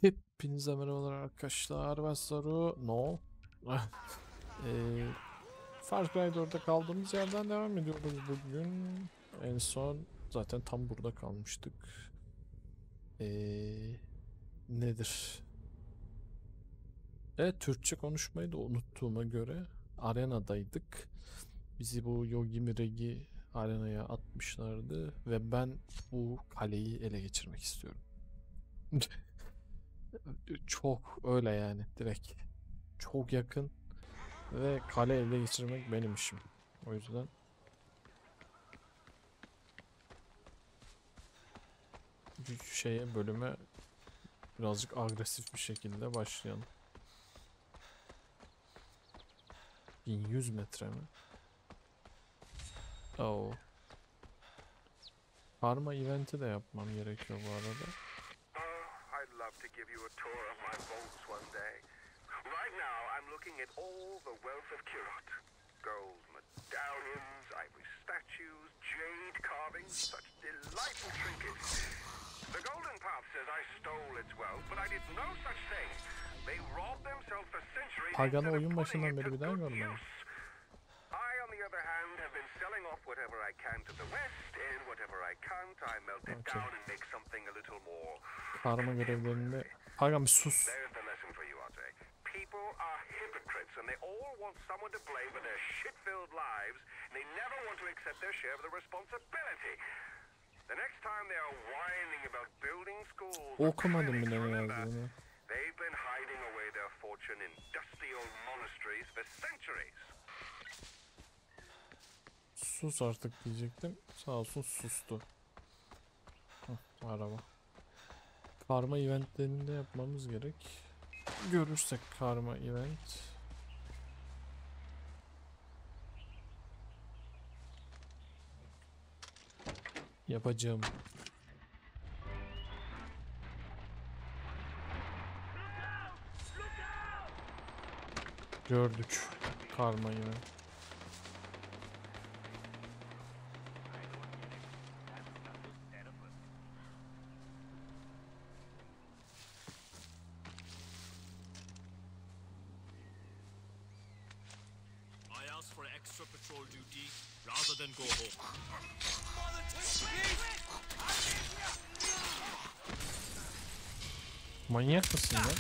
Hepinize merhabalar arkadaşlar. Ben Saru. No. Far Cry 4'te kaldığımız yerden devam ediyoruz bugün. En son zaten tam burada kalmıştık. Nedir? Evet, Türkçe konuşmayı da unuttuğuma göre arenadaydık. Bizi bu Yogi Miregi arenaya atmışlardı ve ben bu kaleyi ele geçirmek istiyorum. Çok öyle yani, direkt. Çok yakın. Ve kale ele geçirmek benim işim. O yüzden bir bölüme birazcık agresif bir şekilde başlayalım. 1100 metre mi? Oo. Karma eventi de yapmam gerekiyor bu arada. I'd love to give you a tour of my vaults one day. Right now, I'm looking at all the wealth of Kirot. Gold medallions, ivory statues, jade carvings, such delightful trinkets. The Golden Path says I stole its wealth, but I did no such thing. They robbed themselves for centuries Pagan'ı instead of oyun putting başından it beri to bir daha good görmedim. use. I, on the other hand, have been selling off whatever I can to the west, and whatever I can't, I melt it down and make something a little more. Karma görevlerinde... Pagan bir sus. There's the lesson for you, Andre. People are hypocrites, and they all want someone to blame for their shit-filled lives, and they never want to accept their share of the responsibility. The next time they are whining about building schools or Okumadım clinics, bile ne remember, yazdığını. they've been hiding away their fortune in dusty old monasteries for centuries. Sus artık diyecektim. Sağ olsun sustu. Araba. Karma eventlerinde yapmamız gerek. Görürsek karma event. Yapacağım. Gördük karmayı. I asked for extra patrol duty rather than go home. Manyak mısın lan?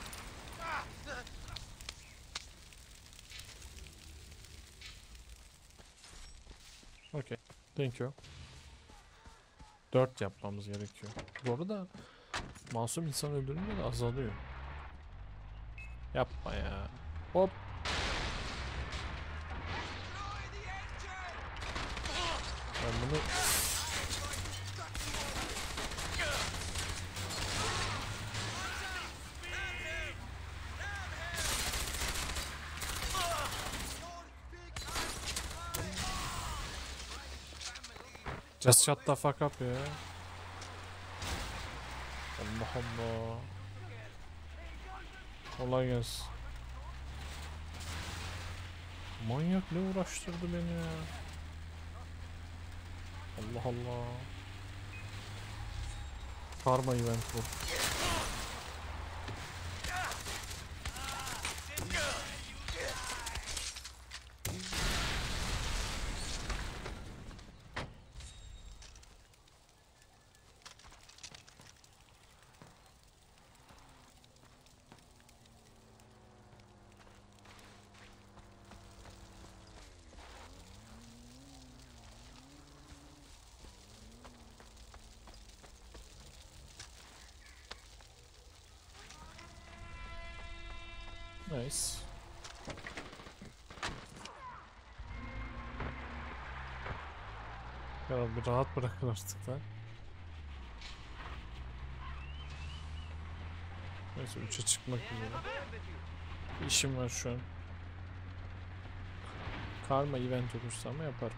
Okay. Thank you. 4 yapmamız gerekiyor. Bu arada masum insan öldürünce de azalıyor. Yapma ya. Hop. Ben bunu... Just shut the fuck up ya. Allah Allah. Kolay gelsin. Manyak ne uğraştırdı beni ya. Allah Allah. Karma event bu. Nice. Ya bir rahat bırakın artık lan. Neyse 3'e çıkmak üzere. İşim var şu an. Karma event olursa ama yaparım.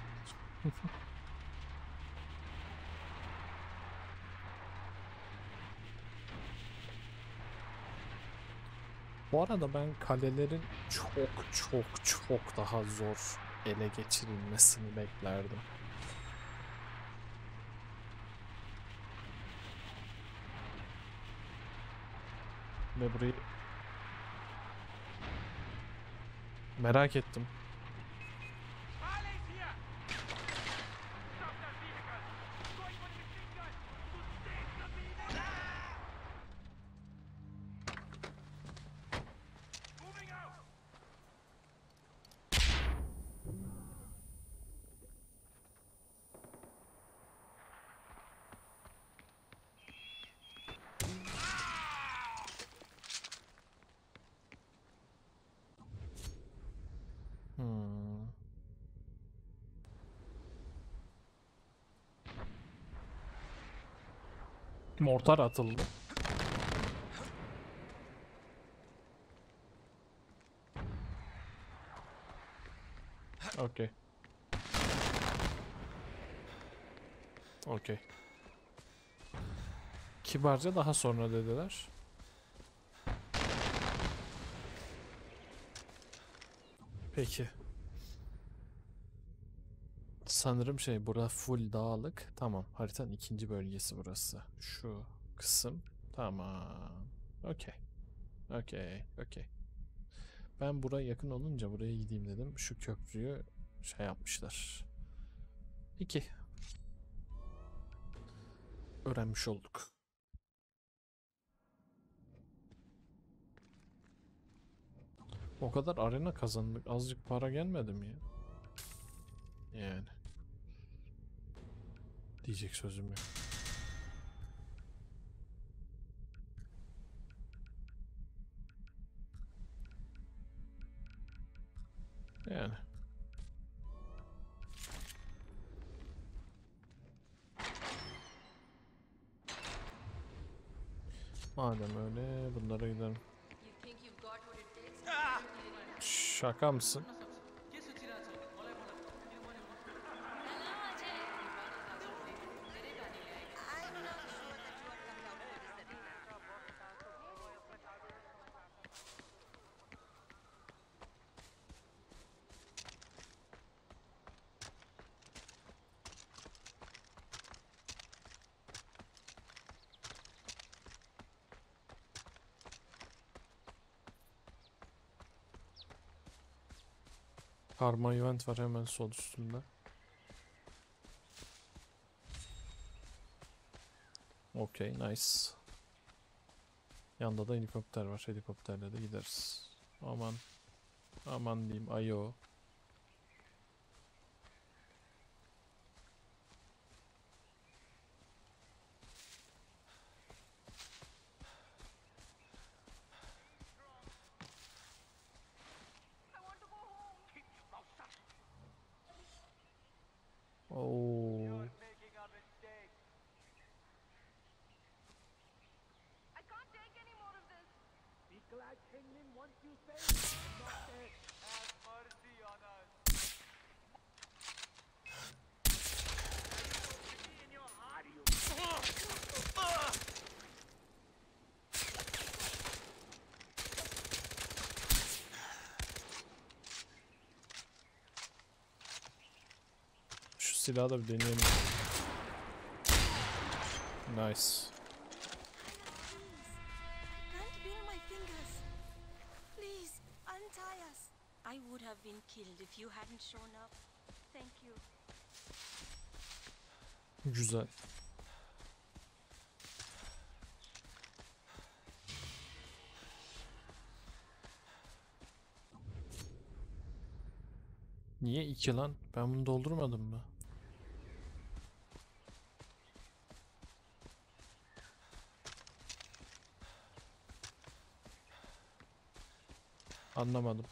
Bu arada ben kalelerin çok daha zor ele geçirilmesini beklerdim. Ve burayı merak ettim. Hmm. Mortar atıldı. Okey. Okey. Kibarca daha sonra dediler. Peki. Sanırım bura full dağlık. Tamam. Haritanın ikinci bölgesi burası. Şu kısım. Tamam. Okey. Okey. Okey. Ben buraya yakın olunca buraya gideyim dedim. Şu köprüyü yapmışlar. 2. Öğrenmiş olduk. O kadar arena kazandık. Azıcık para gelmedi mi ya? Yani. Diyecek sözüm yok. Yani. Madem öyle bunlara gidelim. Şaka mısın? Karma event var hemen sol üstünde. Okey, nice. Yanında da helikopter var. Helikopterle de gideriz. Aman. Aman diyeyim. Ayo. Oo. Şu silahı da bir deneyelim. Nice. I would have been killed if you hadn't shown up. Thank you. Güzel. Niye 2 lan? Ben bunu doldurmadım mı? Anlamadım.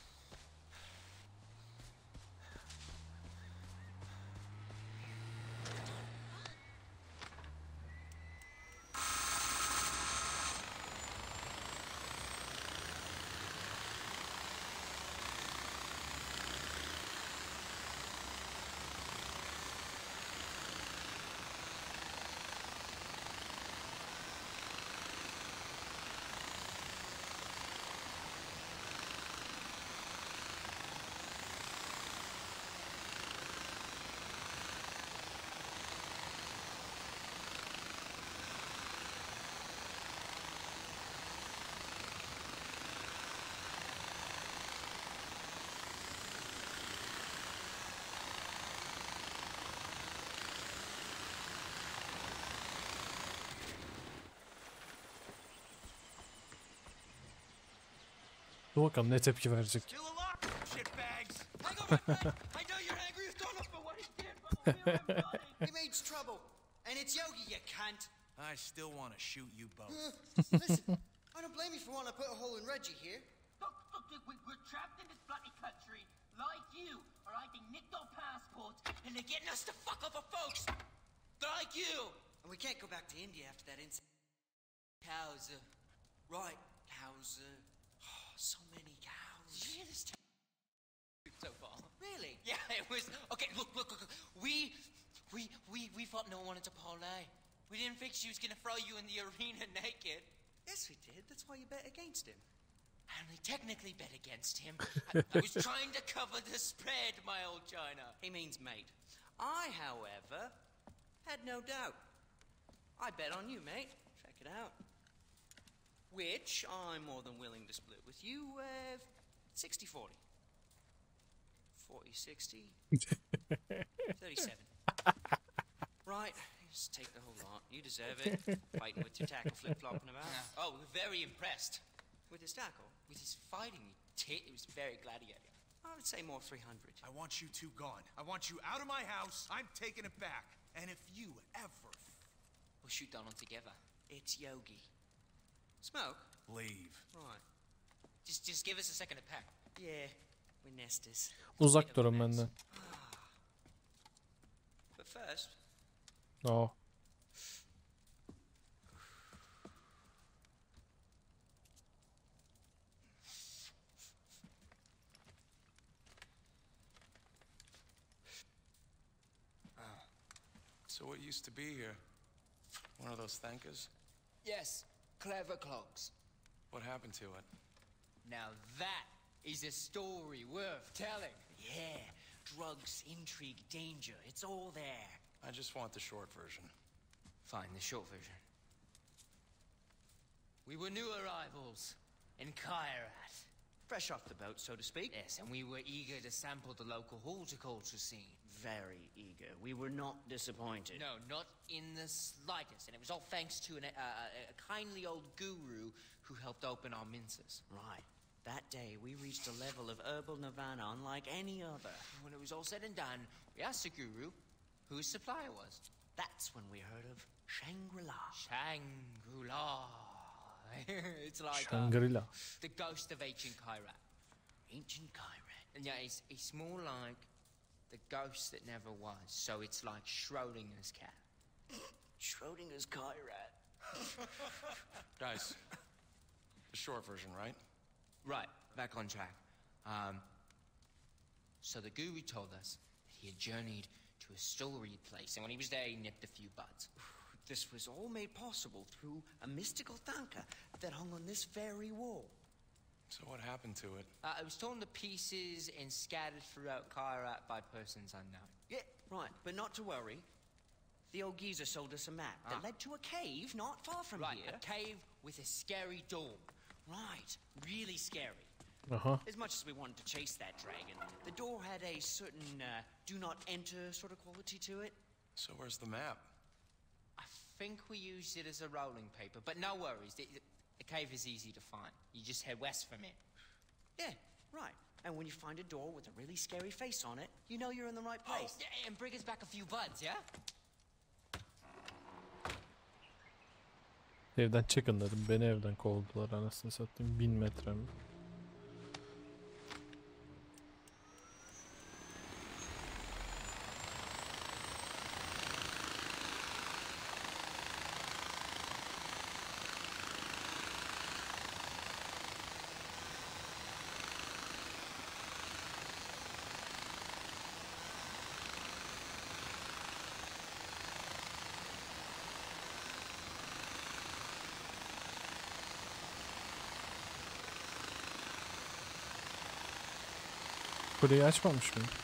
Dur bakalım ne tepki verecek. Still alive, shitbags. Hang on, my friend. I know you're angry with Donald for what he did, but we're running. He means trouble. And it's Yogi, you cunt. I still want to shoot you both. Listen, I don't blame you for wanting to put a hole in Reggie here. Look, we're trapped in this bloody country, like you, alright? They nicked our passports, and they're getting us to fuck over folks, like you. And we can't go back to India after that incident. Cows, right, cows, oh, so many cows. Did you hear this so far? Really? Yeah, it was... Okay, look. We thought no one wanted to parlay. We didn't think she was gonna throw you in the arena naked. Yes, we did. That's why you bet against him. I only technically bet against him. I was trying to cover the spread, my old China. He means mate. I, however, had no doubt. I bet on you, mate. Check it out. Which I'm more than willing to split with you, 60-40. 40-60. 37. Right, just take the whole lot. You deserve it. Fighting with your tackle flip-flopping about. Oh, we're very impressed. With his tackle? With his fighting, it was very gladiator. I would say more 300. I want you two gone. I want you out of my house. I'm taking it back. And if you ever... We'll shoot Donald together. It's Yogi. Smoke? leave. Right. Just give us a second to pack. Yeah, we're nesters. Uzak durun benden. But first... Oh. So what used to be here? One of those thankers? Yes, clever clogs. What happened to it? Now that is a story worth telling. Yeah, drugs, intrigue, danger, it's all there. I just want the short version. Fine, the short version. We were new arrivals in Kyrat. Fresh off the boat, so to speak. Yes, and we were eager to sample the local horticulture scene. Very eager. We were not disappointed. No, not in the slightest. And it was all thanks to a kindly old guru who helped open our minces. Right. That day, we reached a level of herbal nirvana unlike any other. When it was all said and done, we asked the guru who his supplier was. That's when we heard of Shangri-La. Shangri-La. It's like Shangri-La. the ghost of ancient Kyrat. Ancient Kyrat. And yeah, it's more like the ghost that never was. So it's like Schrodinger's cat. Schrodinger's Kyrat. Guys, the short version, right? Right, back on track. So the guru told us that he had journeyed to a storied place, and when he was there, he nipped a few buds. This was all made possible through a mystical tanka that hung on this very wall. So what happened to it? It was torn to pieces and scattered throughout Kyrat by persons unknown. Yeah, right, but not to worry. The old geezer sold us a map that led to a cave not far from Right, here. a cave with a scary door. Right, really scary. Aha. As much as we wanted to chase that dragon, the door had a certain do not enter sort of quality to it. So where's the map? I think we used it as a rolling paper, but no worries. The cave is easy to find. You just head west from it. Yeah, right. And when you find a door with a really scary face on it, you know you're in the right place. Oh, yeah, and bring us back a few buds, yeah? Evden çıkın dedim. Beni evden kovdular anasını satayım. 1000 metre mi? Kuleyi açmamış mıyım?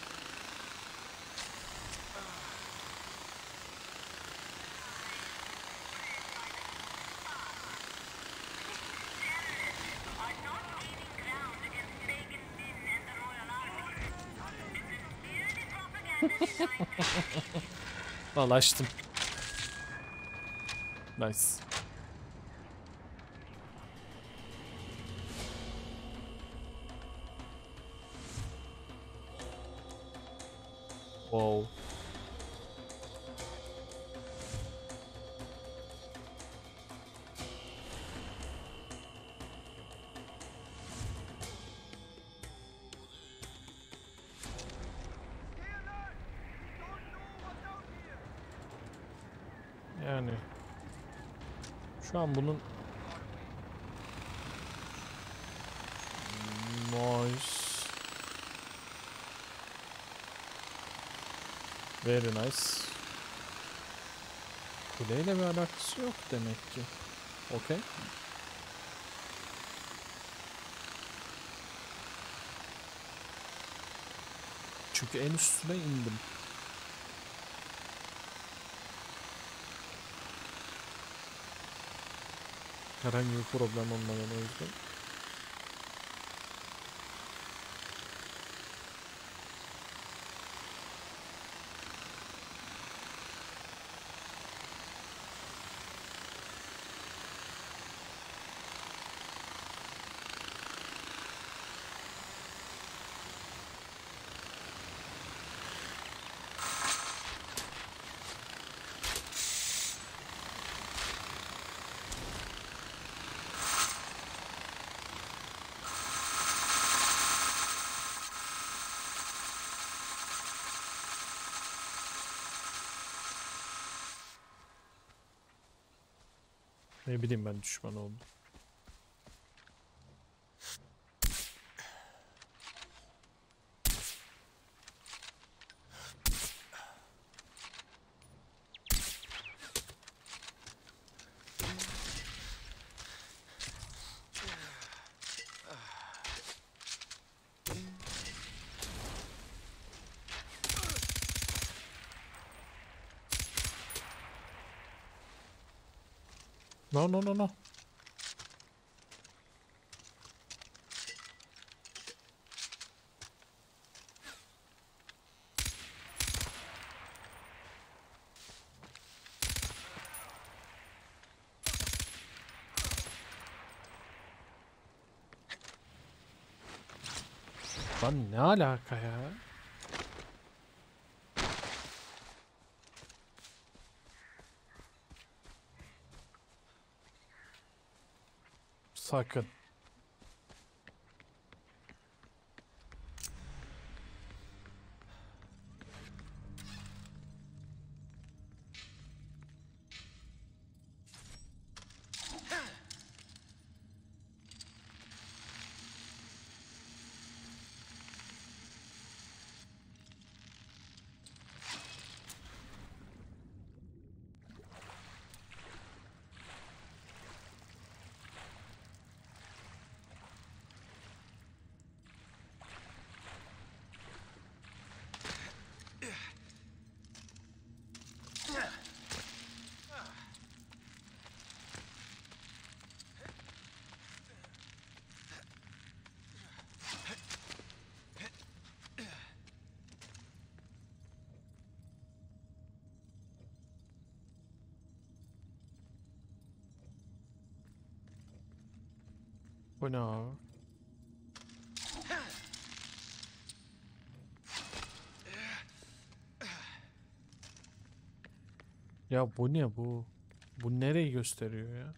Vallahi açtım. Nice. Wow. Yani şu an bunun noise very nice. Kuleyle bir alakası yok demek ki. Okay. Çünkü en üstüne indim. Herhangi bir problem olmadan o yüzden. Ne bileyim ben düşman oldum. No no no no. Lan ne alaka ya? Sakın. Bu ne abi? Ya bu ne bu? Bu nereyi gösteriyor ya?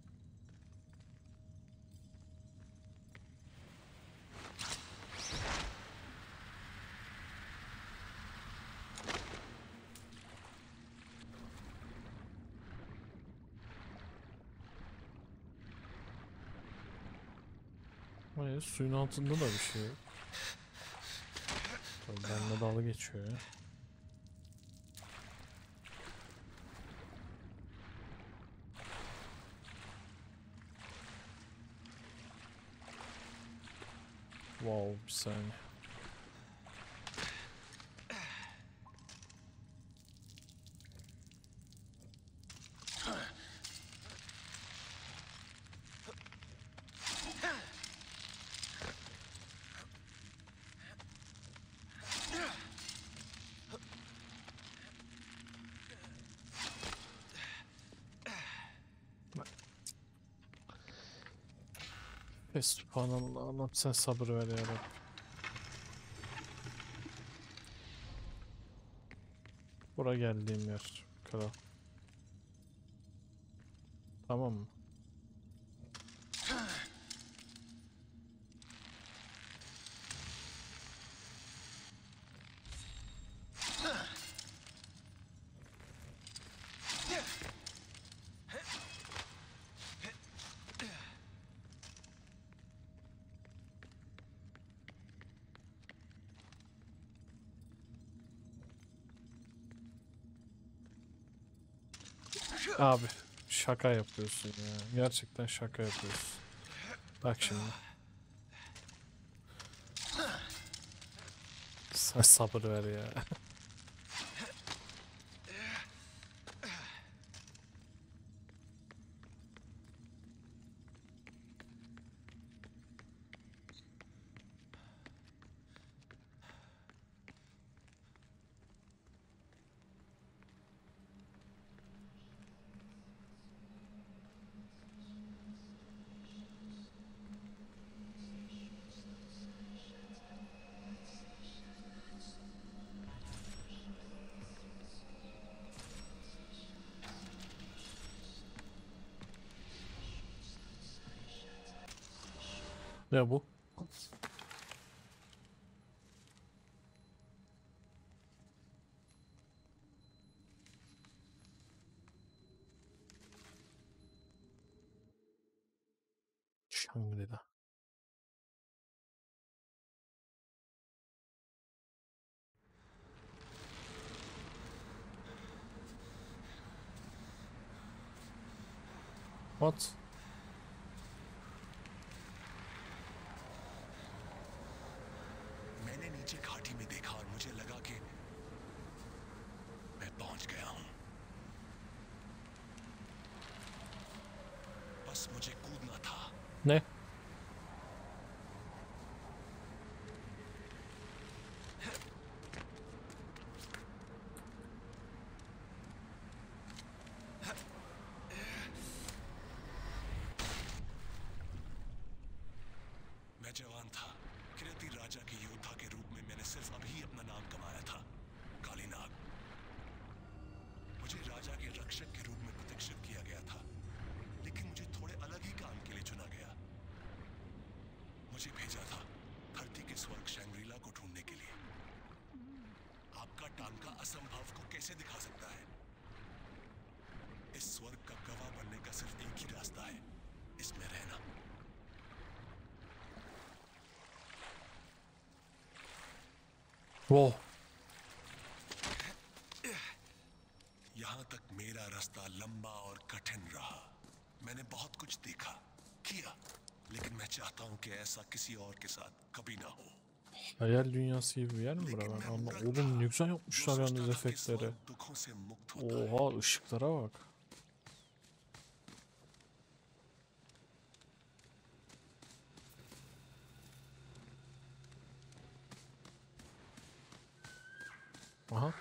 Hayır, suyun altında da bir şey yok. Tabii benimle dalga geçiyor ya. Wow, bir saniye. Subhanallah, sen sabır ver ya Rabbi. Bura geldiğim yer. Kral. Tamam mı? Abi şaka yapıyorsun ya. Gerçekten şaka yapıyorsun. Bak şimdi. Sen sabır ver ya. Ne bu? Shangri-La. What? मैंने नीचे घाटी में देखा और मुझे लगा कि मैं पहुंच गया हूं। बस मुझे कूदना था। Ne? मैं जवान था। किरती राजा के योद्धा के रूप में मैंने सिर्फ अभी अपना नाम कमाया था, कालीनाग। मुझे राजा के रक्षक के रूप में प्रतिष्ठित किया गया था, लेकिन मुझे थोड़े अलग ही काम के लिए चुना गया। मुझे भेजा था धरती के स्वर्ग शैंग्रीला को ढूंढने के लिए। आपका टांका असंभव को कैसे दिखा सकता है? इस स्वर्ग का गवाह बनने का सिर्फ एक ही रास्ता है, इसमें रहना। Wow. यहां तक मेरा रास्ता लंबा और कठिन रहा। मैंने बहुत कुछ देखा, किया, लेकिन मैं चाहता हूं कि ऐसा किसी और के साथ कभी ना हो। Hayal dünyası gibi bir yer mi bura ben anlamadım. Oğlum ne güzel yapmışlar जो yalnız सोचता था कि efektleri. स्वर्ग दुखों से मुक्त होता है। Oha ışıklara bak. Aha.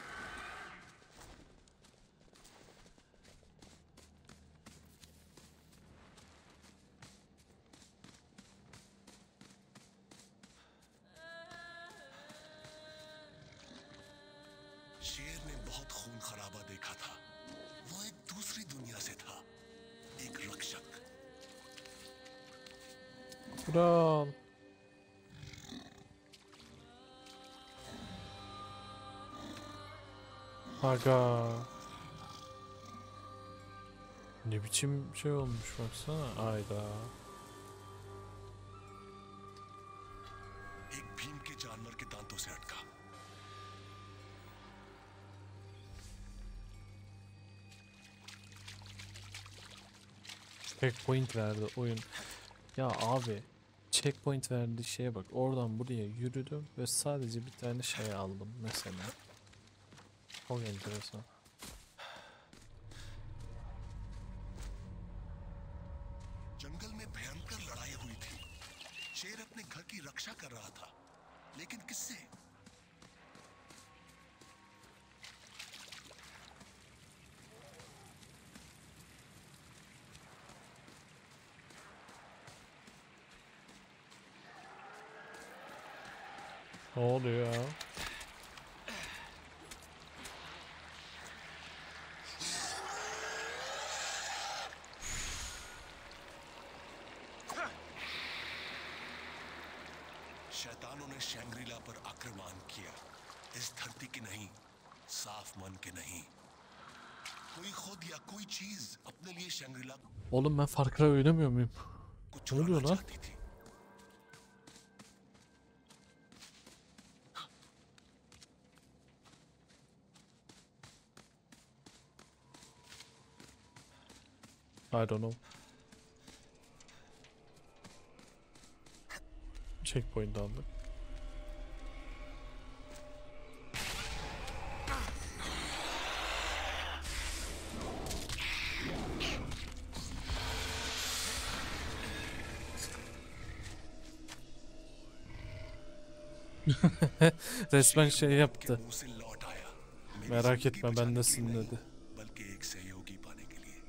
शेर ने बहुत खून खराबा देखा था। वो एक दूसरी दुनिया से था, एक रक्षक। Kral. Aga. Ne biçim şey olmuş baksana. Ayda. एक भीम के जानवर के दांतों से अटका। Checkpoint verdi oyun. Ya abi. Checkpoint verdiği şeye bak. Oradan buraya yürüdüm ve sadece bir tane şey aldım mesela. Çok enteresan. जंगल में भयंकर लड़ाई हुई थी। शेर अपने घर की रक्षा कर रहा था, लेकिन किससे? Ne oluyor ya? शैतानों ने शैंग्रीला पर आक्रमण किया, इस धरती के नहीं, साफ मन के नहीं। कोई खुद या कोई चीज अपने लिए शैंग्रीला Oğlum ben Far Cry oynamıyor muyum? को Ne oluyor चुराना lan? चाहती थी। I don't know. Checkpoint aldık. Resmen şey yaptı. मुंह से लौट आया, मेरी Merak जिंदगी etme बचाने के bendesin लिए dedi. नहीं, बल्कि एक सहयोगी पाने के लिए।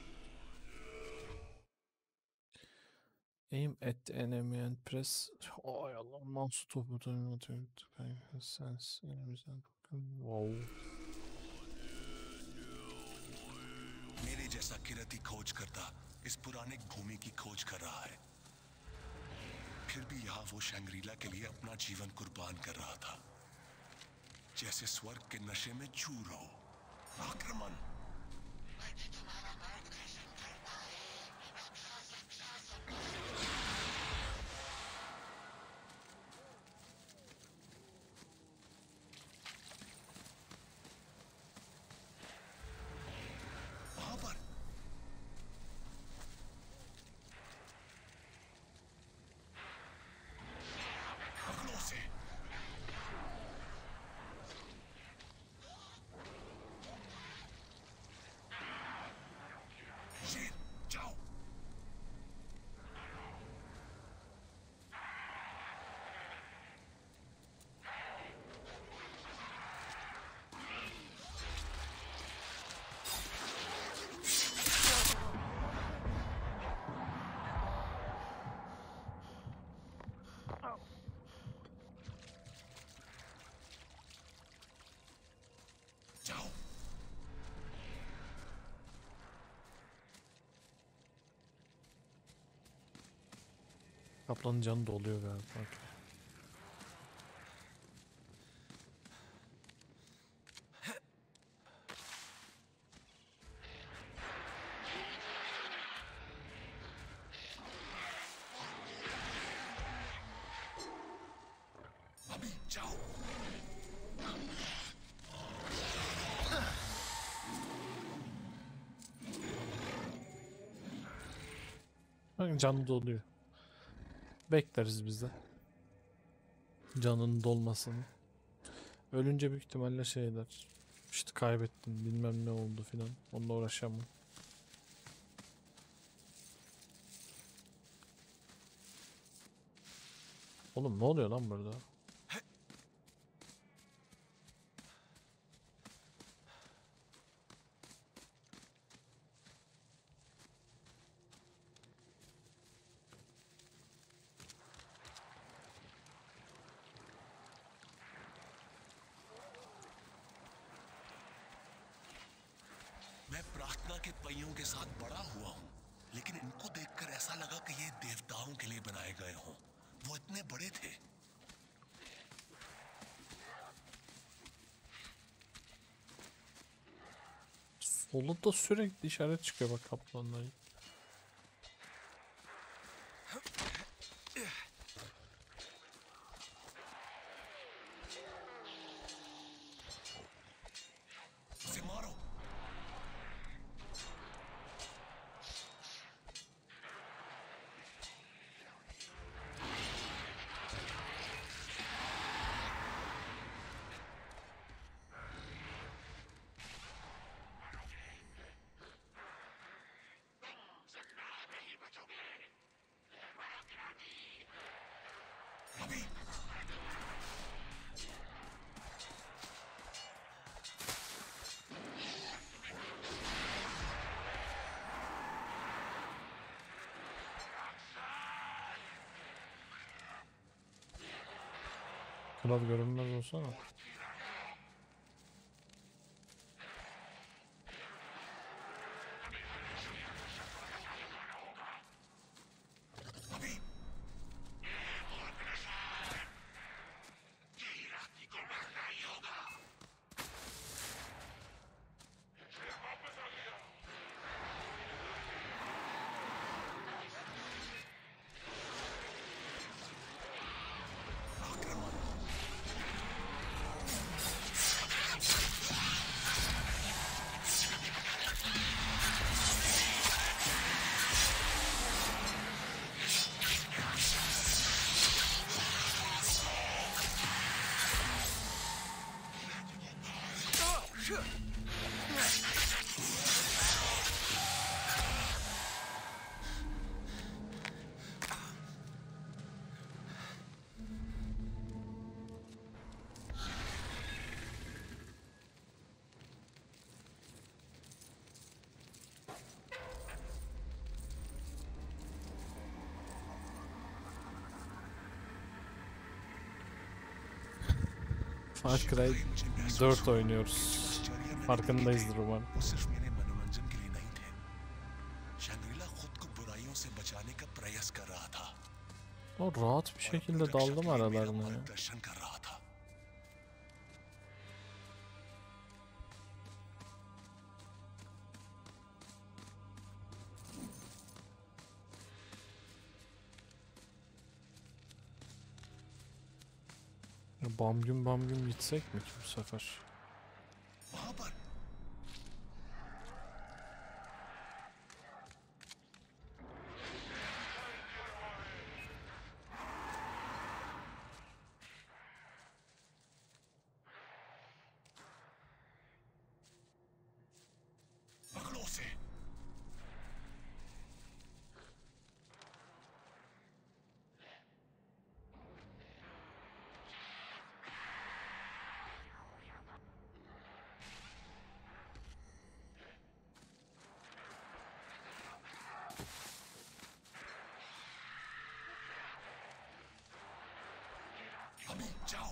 Aim at the enemy and press. Ay Allah, mouse topu sense elimizden. Wow. मेरे जैसा किरती खोज करता इस पुराने भूमि की खोज कर रहा है, फिर भी यहाँ वो शैंग्रीला के लिए अपना जीवन कुर्बान कर रहा था, जैसे स्वर्ग के नशे में चूर हो। आक्रमण। वहां पर पकड़ो उसे। शेर, जाओ। जाओ। Kaplanın canı doluyor galiba. Okey. अभी जाओ। Bakın canı doluyor. Bekleriz biz de. Canının dolmasını. Ölünce büyük ihtimalle şeyler. İşte kaybettim bilmem ne oldu filan. Onunla uğraşamam. Oğlum ne oluyor lan burada? मैं प्रार्थना के पहियों के साथ बड़ा हुआ हूँ, लेकिन इनको देखकर ऐसा लगा कि ये देवताओं के लिए बनाए गए हों। वो इतने बड़े थे। Solda sürekli işaret çıkıyor bak kaplanların. उसे मारो। अभी Kral görünmez olsana. अभी Far Cry 4 oynuyoruz. Farkındayızdır umarım. वो सिर्फ मेरे मनोरंजन के लिए नहीं थे। शैंग्रीला खुद को बुराइयों से बचाने का प्रयास कर रहा था। O rahat bir şekilde daldım aralarına ya. दर्शन कर रहा था। Bam gün gitsek mi ki bu sefer? वहां पर पकड़ो उसे। अभी जाओ।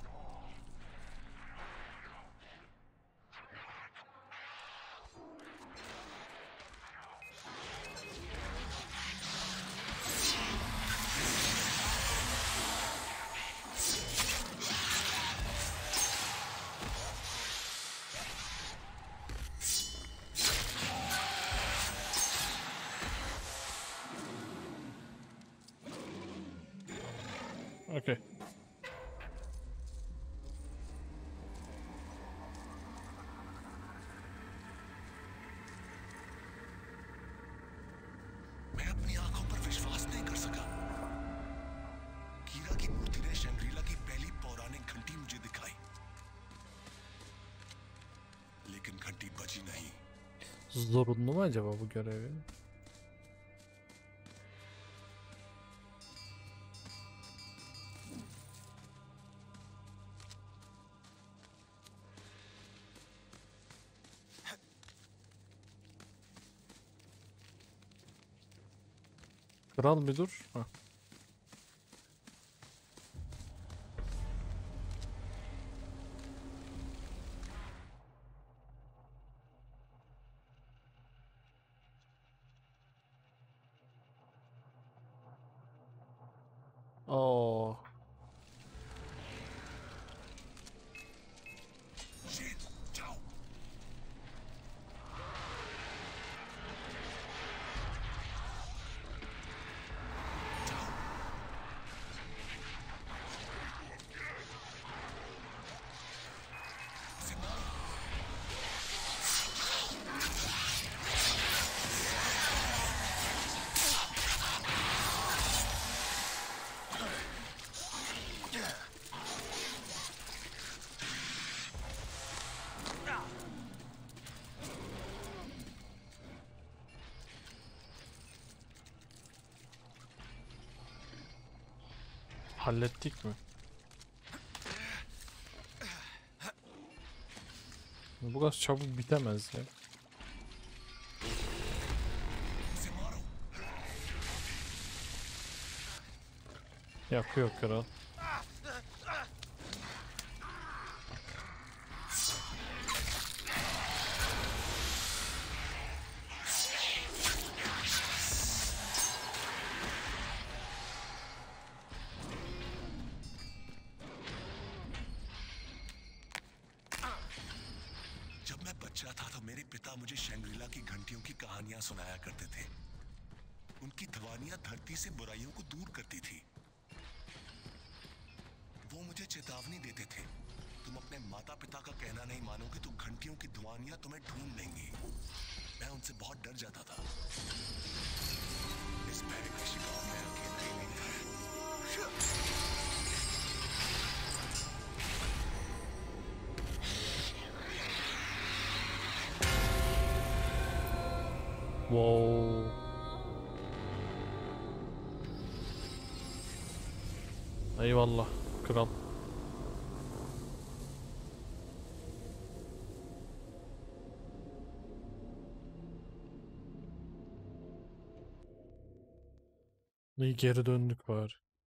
Okay. मैं अपनी आंखों पर विश्वास नहीं कर सका। कीरा की मूर्ति ने शंग्रीला की पहली पौराणिक घंटी मुझे दिखाई, लेकिन घंटी बजी नहीं। Zorunlu mu acaba bu görevi? Kral bir dur. Hah. Oo. शेर, जाओ। Hallettik mi? Bu kadar çabuk bitemez ya. उसे मारो। Yapıyor kral. जब मैं बच्चा था तो मेरे पिता मुझे शंग्रीला की घंटियों की कहानियां सुनाया करते थे। उनकी ध्वनियां धरती से बुराइयों को दूर करती थी। वो मुझे चेतावनी देते थे, तुम अपने माता पिता का कहना नहीं मानोगे तो घंटियों की ध्वनियां तुम्हें ढूंढ लेंगी। मैं उनसे बहुत डर जाता था। इस पैर का शिकार मैं अकेला ही नहीं था। Wow. Eyvallah kral. İyi geri döndük bari.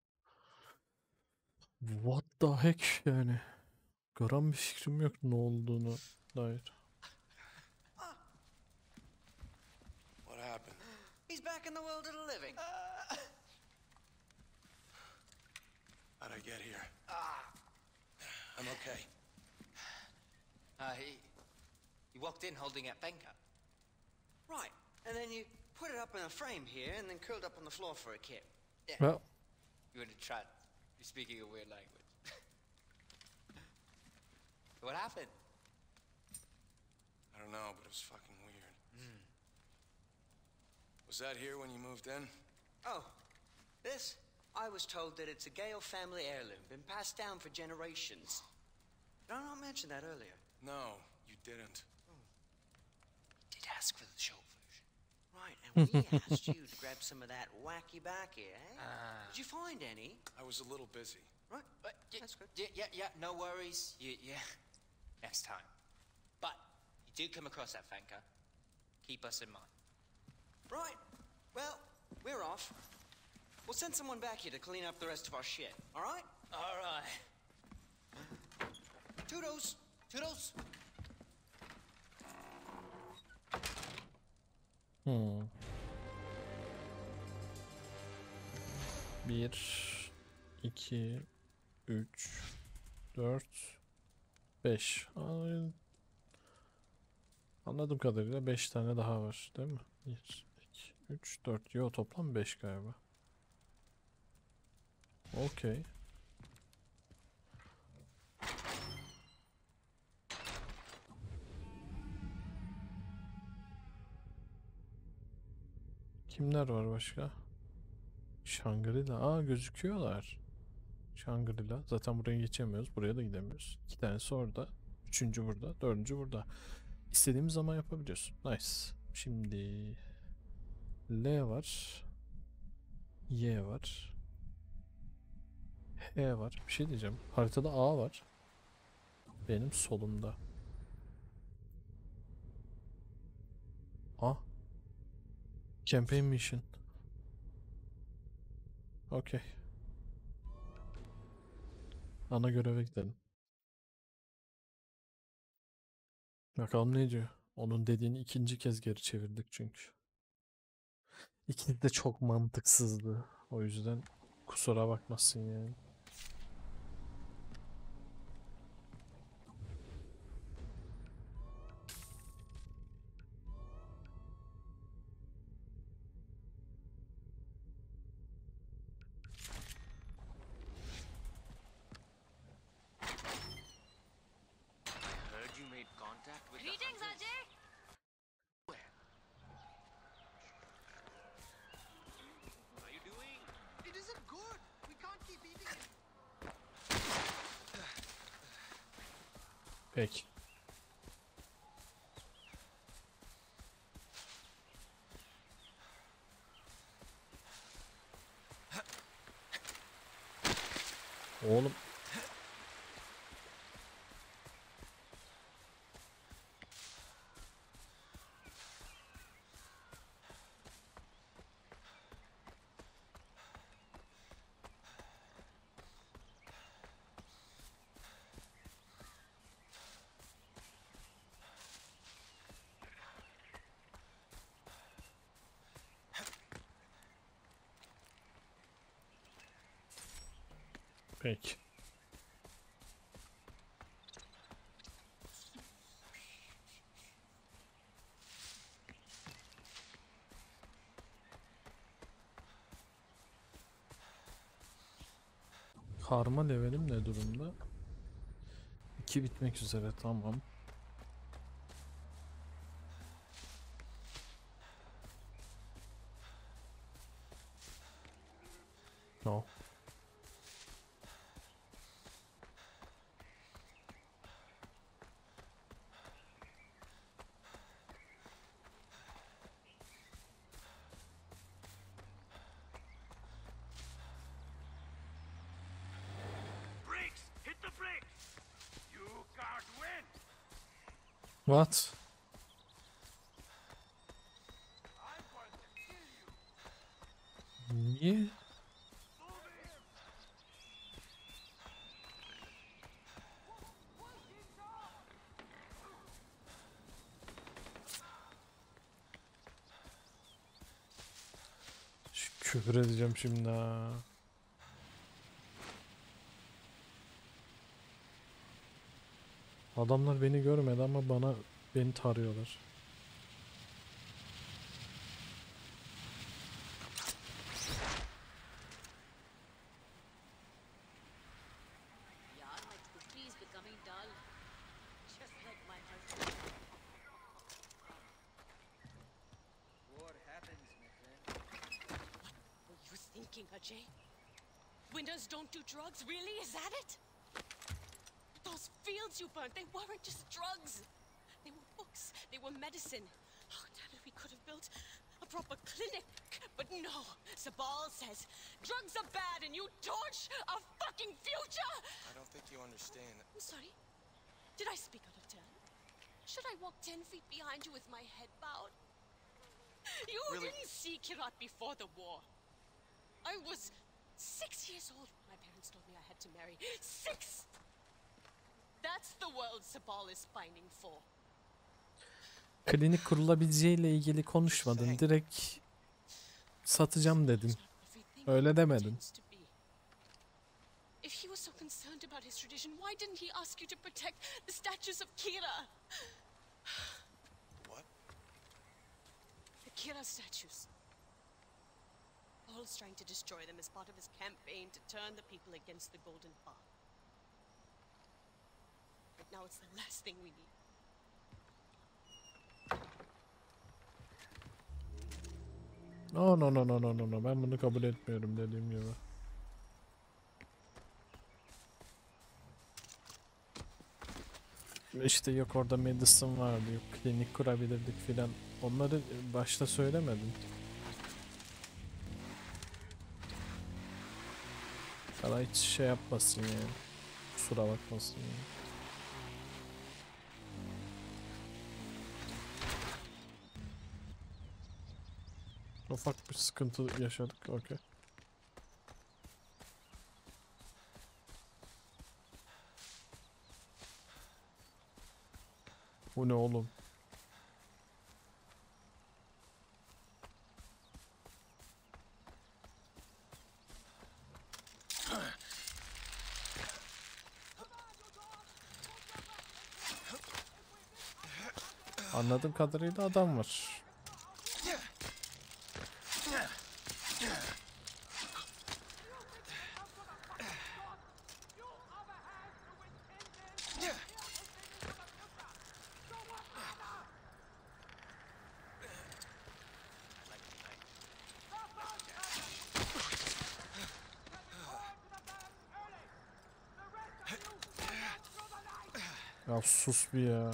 What the heck yani. Gram bir fikrim yok ne olduğunu dair. What happened? He's back in the world of the living. How'd I get here? I'm okay. He walked in holding a penka. Right, and then you put it up in a frame here and then curled up on the floor for a kip. Yeah. Well, You want to try? You're speaking a weird language. What happened? I don't know, but it was fucking weird. Was that here when you moved in? Oh, this? I was told that it's a Gale family heirloom, been passed down for generations. Did I not mention that earlier? No, you didn't. Did ask for the short version. Right, and we asked you to grab some of that wacky backy, eh? Did you find any? I was a little busy. Right, But that's good. Yeah. No worries. Yeah. Next time. But you do come across that Fanka. Keep us in mind. Right, well, we're off. We'll send someone back here to clean up the rest of our shit, all right? All right. Toodles! Toodles. Bir, iki, üç, dört, beş. Anladığım kadarıyla 5 tane daha var, değil mi? 1, 2, 3, 4. Yo, toplam 5 galiba. Okey. Kimler var başka? Shangri-La. Aa, gözüküyorlar. Shangri-La. Zaten buraya geçemiyoruz. Buraya da gidemiyoruz. 2 tanesi orada. 3. burada. 4. burada. İstediğimiz zaman yapabiliyoruz. Nice. Şimdi L var. Y var. H var. Bir şey diyeceğim. Haritada A var. Benim solumda. A. Campaign mission. Okey. Ana göreve gidelim. Bakalım ne diyor. Onun dediğini ikinci kez geri çevirdik çünkü. İkisi de çok mantıksızdı. O yüzden kusura bakmasın yani. Heard you made contact with Greetings, Ajay. What are you doing? It isn't good. We can't keep eating it. Peki. Oğlum. Peki. Karma levelim ne durumda? 2 bitmek üzere, tamam. No. What? Niye? Küfür edeceğim şimdi ha. Adamlar beni görmedi ama beni tarıyorlar. यार my cookie is becoming dull, just like my husband. What happens, my friend? What were you thinking, Ajay? Winners don't do drugs, really? Is that it? Those fields you burnt, they weren't just drugs. They were books, they were medicine. Oh, damn it, we could have built a proper clinic. But no, Sabal says drugs are bad and you torch our fucking future! I don't think you understand. I'm sorry. Did I speak out of turn? Should I walk 10 feet behind you with my head bowed? You Really? didn't see Kirat before the war. I was 6 years old when my parents told me I had to marry. 6! That's the world Sabal is fighting for. Klinik kurulabileceğiyle ilgili konuşmadın. Direkt satacağım dedin. Öyle demedin. If he was so concerned about his tradition, why didn't he ask you to protect the statues of Kira? What? The Kira statues. Paul's trying to destroy them as part of his campaign to turn the people against the Golden Path. But now it's the last thing we need. No no no no no no no, ben bunu kabul etmiyorum dediğim gibi. İşte yok orada medicine vardı, yok klinik kurabilirdik filan. Onları başta söylemedin. Sana hiç şey yapmasın yani. Kusura bakmasın yani. Ufak bir sıkıntı yaşadık, okey. Bu ne oğlum? Anladığım kadarıyla adam var. Ya sus bir ya.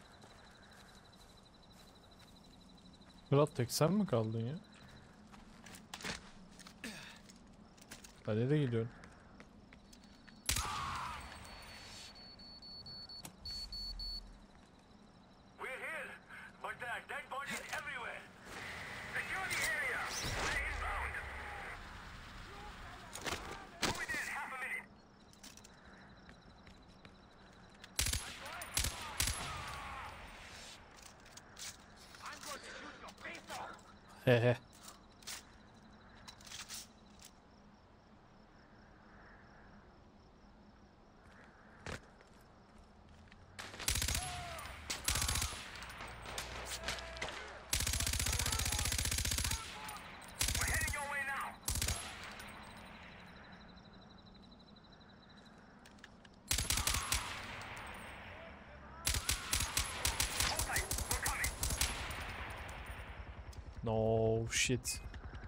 Kral tek sen mi kaldın ya? Ben nereye gidiyorum? We're here, but there are dead bodies everywhere. Secure the area. We're inbound. Within half a minute. I'm going to shoot your face off. Hehe. We're heading your way now. Hold tight. We're coming. No shit.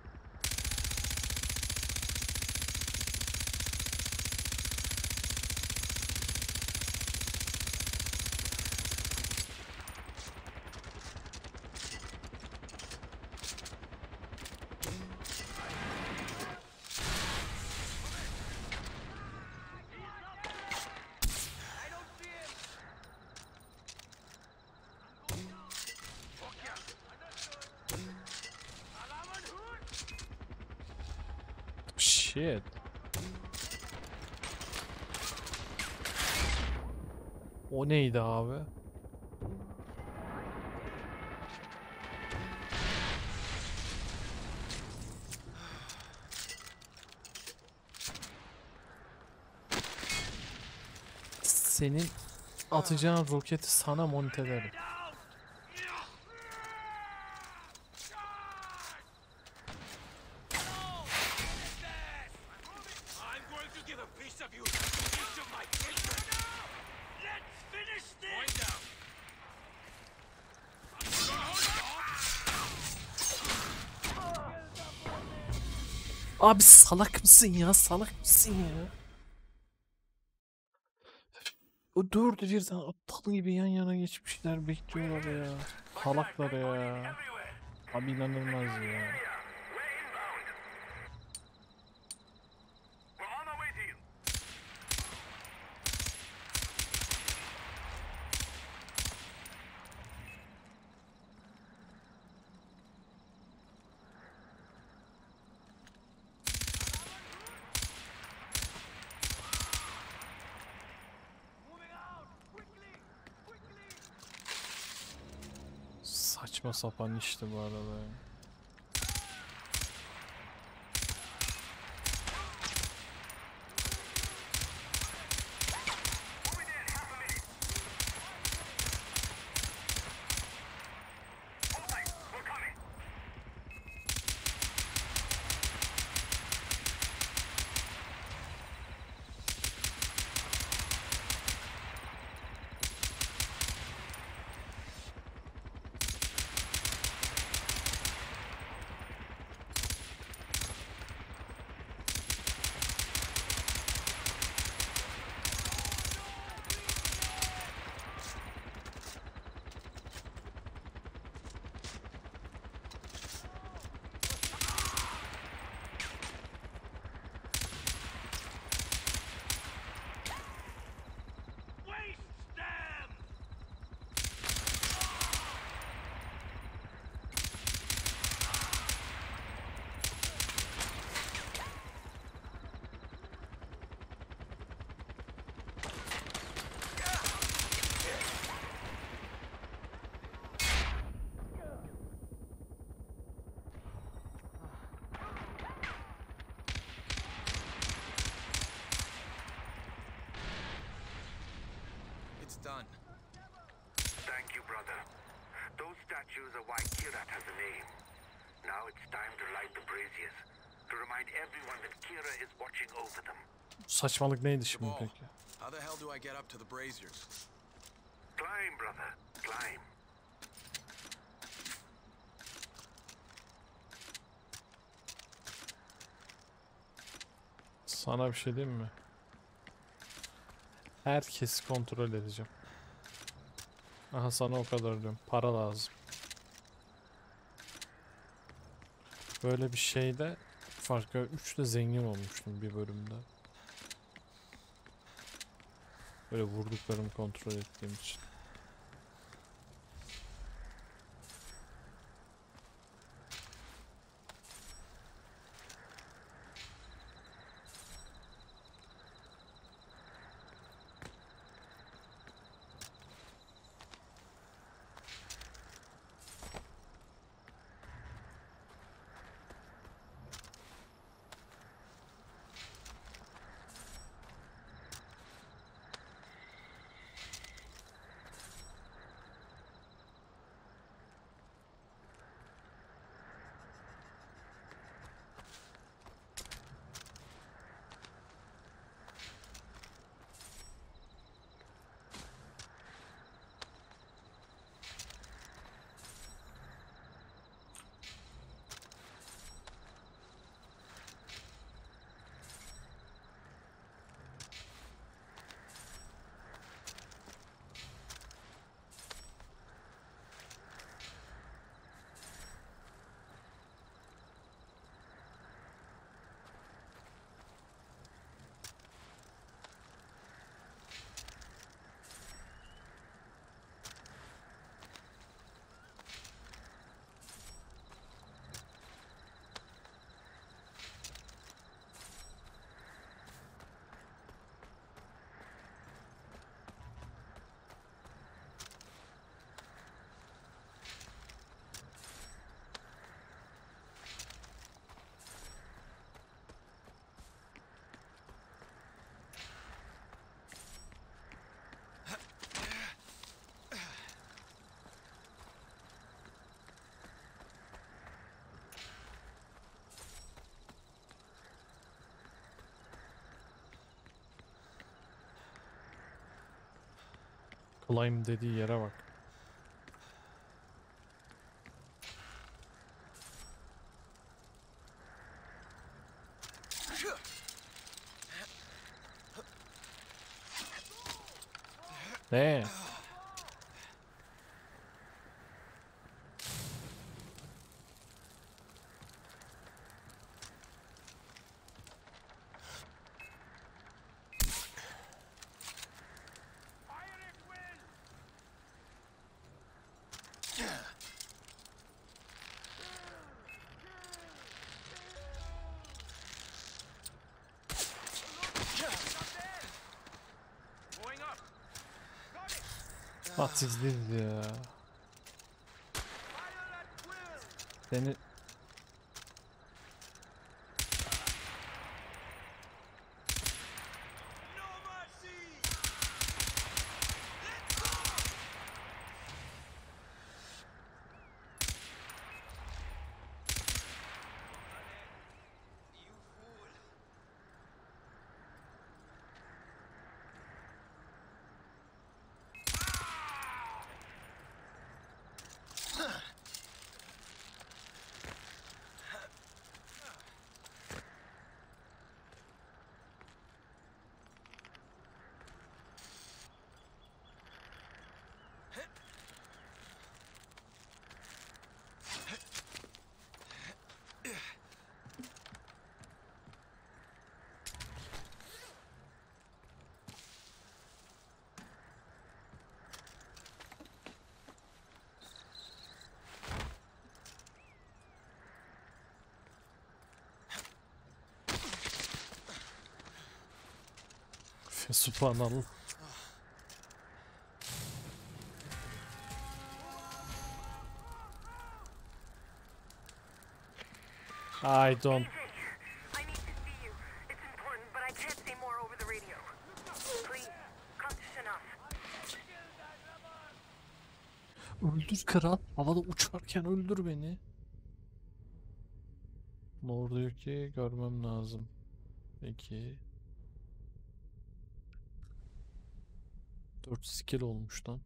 Shit. O neydi abi? Senin atacağın roketi sana monte ederim. I'm going to give a piece of you to each of my children. Let's finish this. Point down. Abi salak mısın ya? Salak mısın ya? O dördü birden aptal gibi yan yana geçmişler bekliyorlar ya. Salaklar ya. Abi inanılmaz ya. We're inbound. We're on our way to you. Saçma sapan işte bu arada ya. Hold tight. We're coming. Waste them. It's done. Thank you, brother. Those statues are why Kirat has a name. Now it's time to light the braziers, to remind everyone that Kira is watching over them. Saçmalık neydi şimdi Ball, peki? how the hell do I get up to the braziers? Climb, brother. Climb. Sana bir şey diyeyim mi? Herkesi kontrol edeceğim. Aha sana o kadar diyorum. Para lazım. Böyle bir şeyde Farka 3'le zengin olmuştum bir bölümde. Böyle vurduklarımı kontrol ettiğim için. Climb dediği yere bak. Ne? Hadsizliğiz ya. Seni... Subhanallah. I don't. I need to see you. It's important, but I can't say more over the radio. Please, come to Shinnok. Öldür kral. Havada uçarken öldür beni. Ne oluyor ki? Görmem lazım. Peki. 4 skill olmuş lan.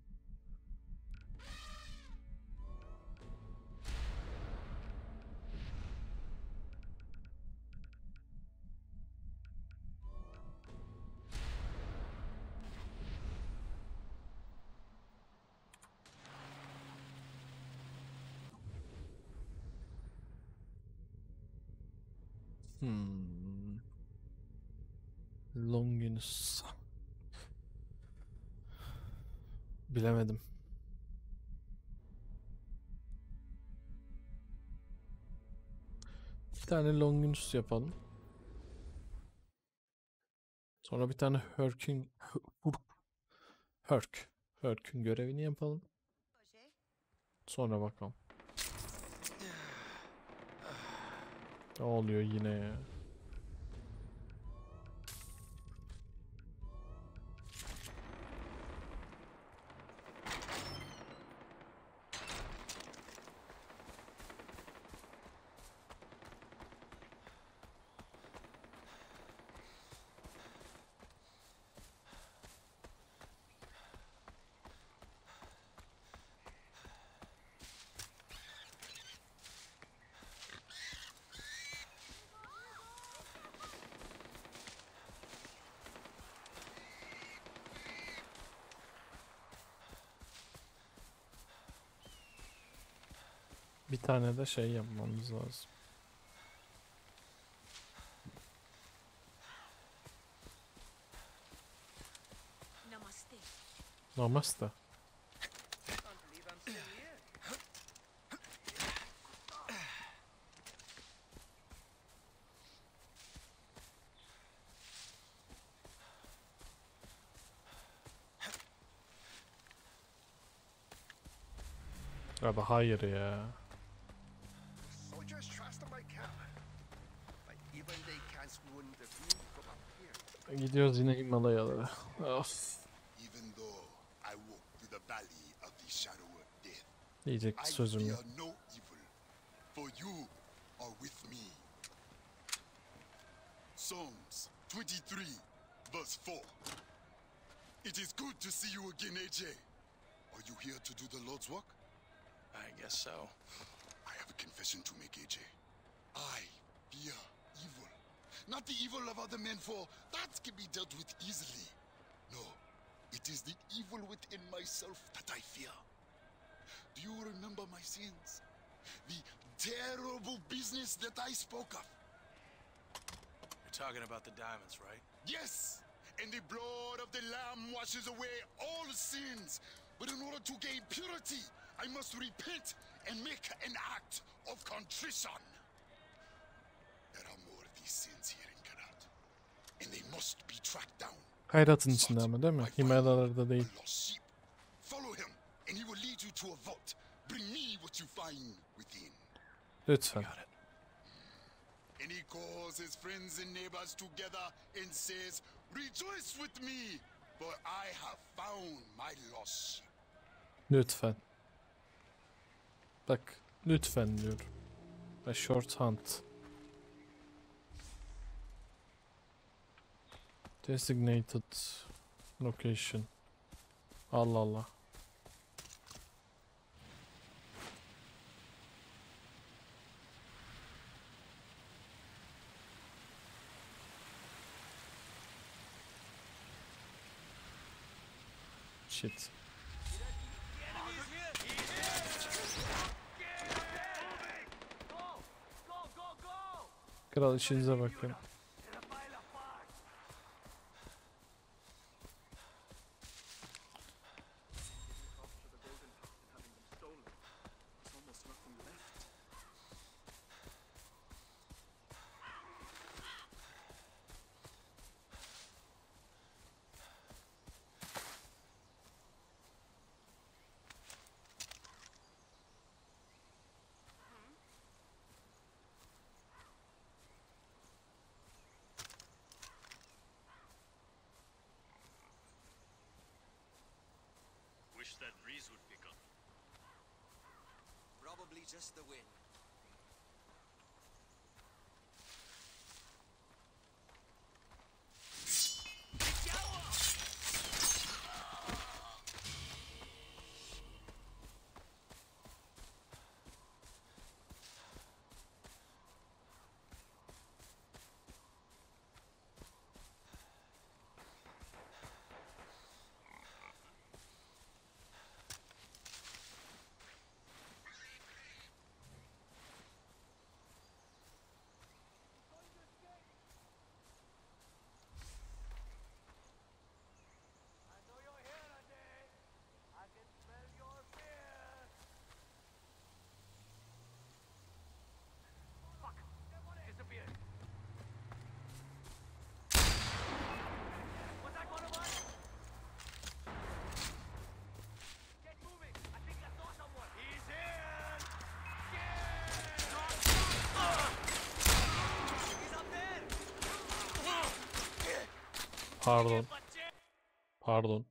Longinus. Bilemedim. Bir tane Longinus yapalım. Sonra bir tane Herc'ün görevini yapalım. Sonra bakalım. Ne oluyor yine ya? Bir tane de şey yapmamız lazım. Namaste. Namaste. Abi hayır ya. Soldiers trust in my camp. But even they can't wound the view from up here. Gidiyoruz yine Himalayalara. Of. Even though I walk through the valley of the shadow of death, Diyecek I sözüm fear yok. no evil, for you are with me. Psalms 23, verse 4. It is good to see you again, AJ. Are you here to do the Lord's work? I guess so. I have a confession to make, AJ. I fear evil. Not the evil of other men, for that can be dealt with easily. No, it is the evil within myself that I fear. Do you remember my sins? The terrible business that I spoke of? You're talking about the diamonds, right? Yes! And the blood of the Lamb washes away all sins. But in order to gain purity, I must repent and make an act of contrition. There are more of these sins here in Karat, and they must be tracked down. Hayratın içinde ama değil mi? Himalayalarda değil. A lost sheep. Follow him, and he will lead you to a vault. Bring me what you find within. Lütfen. And he calls his friends and neighbors together and says, "Rejoice with me, for I have found my lost sheep." Lütfen. Bak. Lütfen diyorum. A short hunt. Designated location. Allah Allah. Shit. Kral işinize bakın. Wish that breeze would pick up. Probably just the wind. Pardon. Pardon.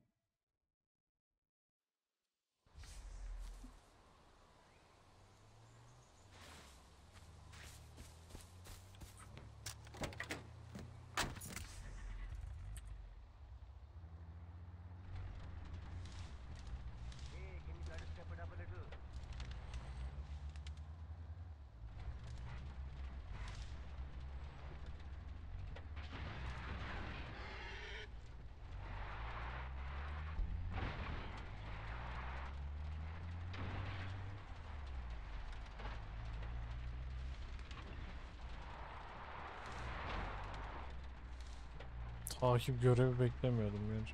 Takip görevi beklemiyordum yani.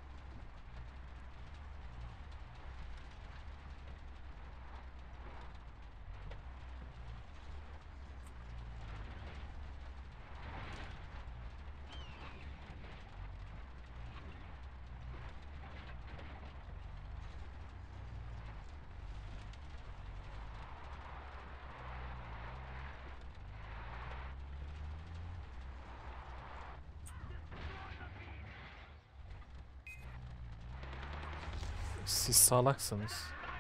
Siz salaksınız.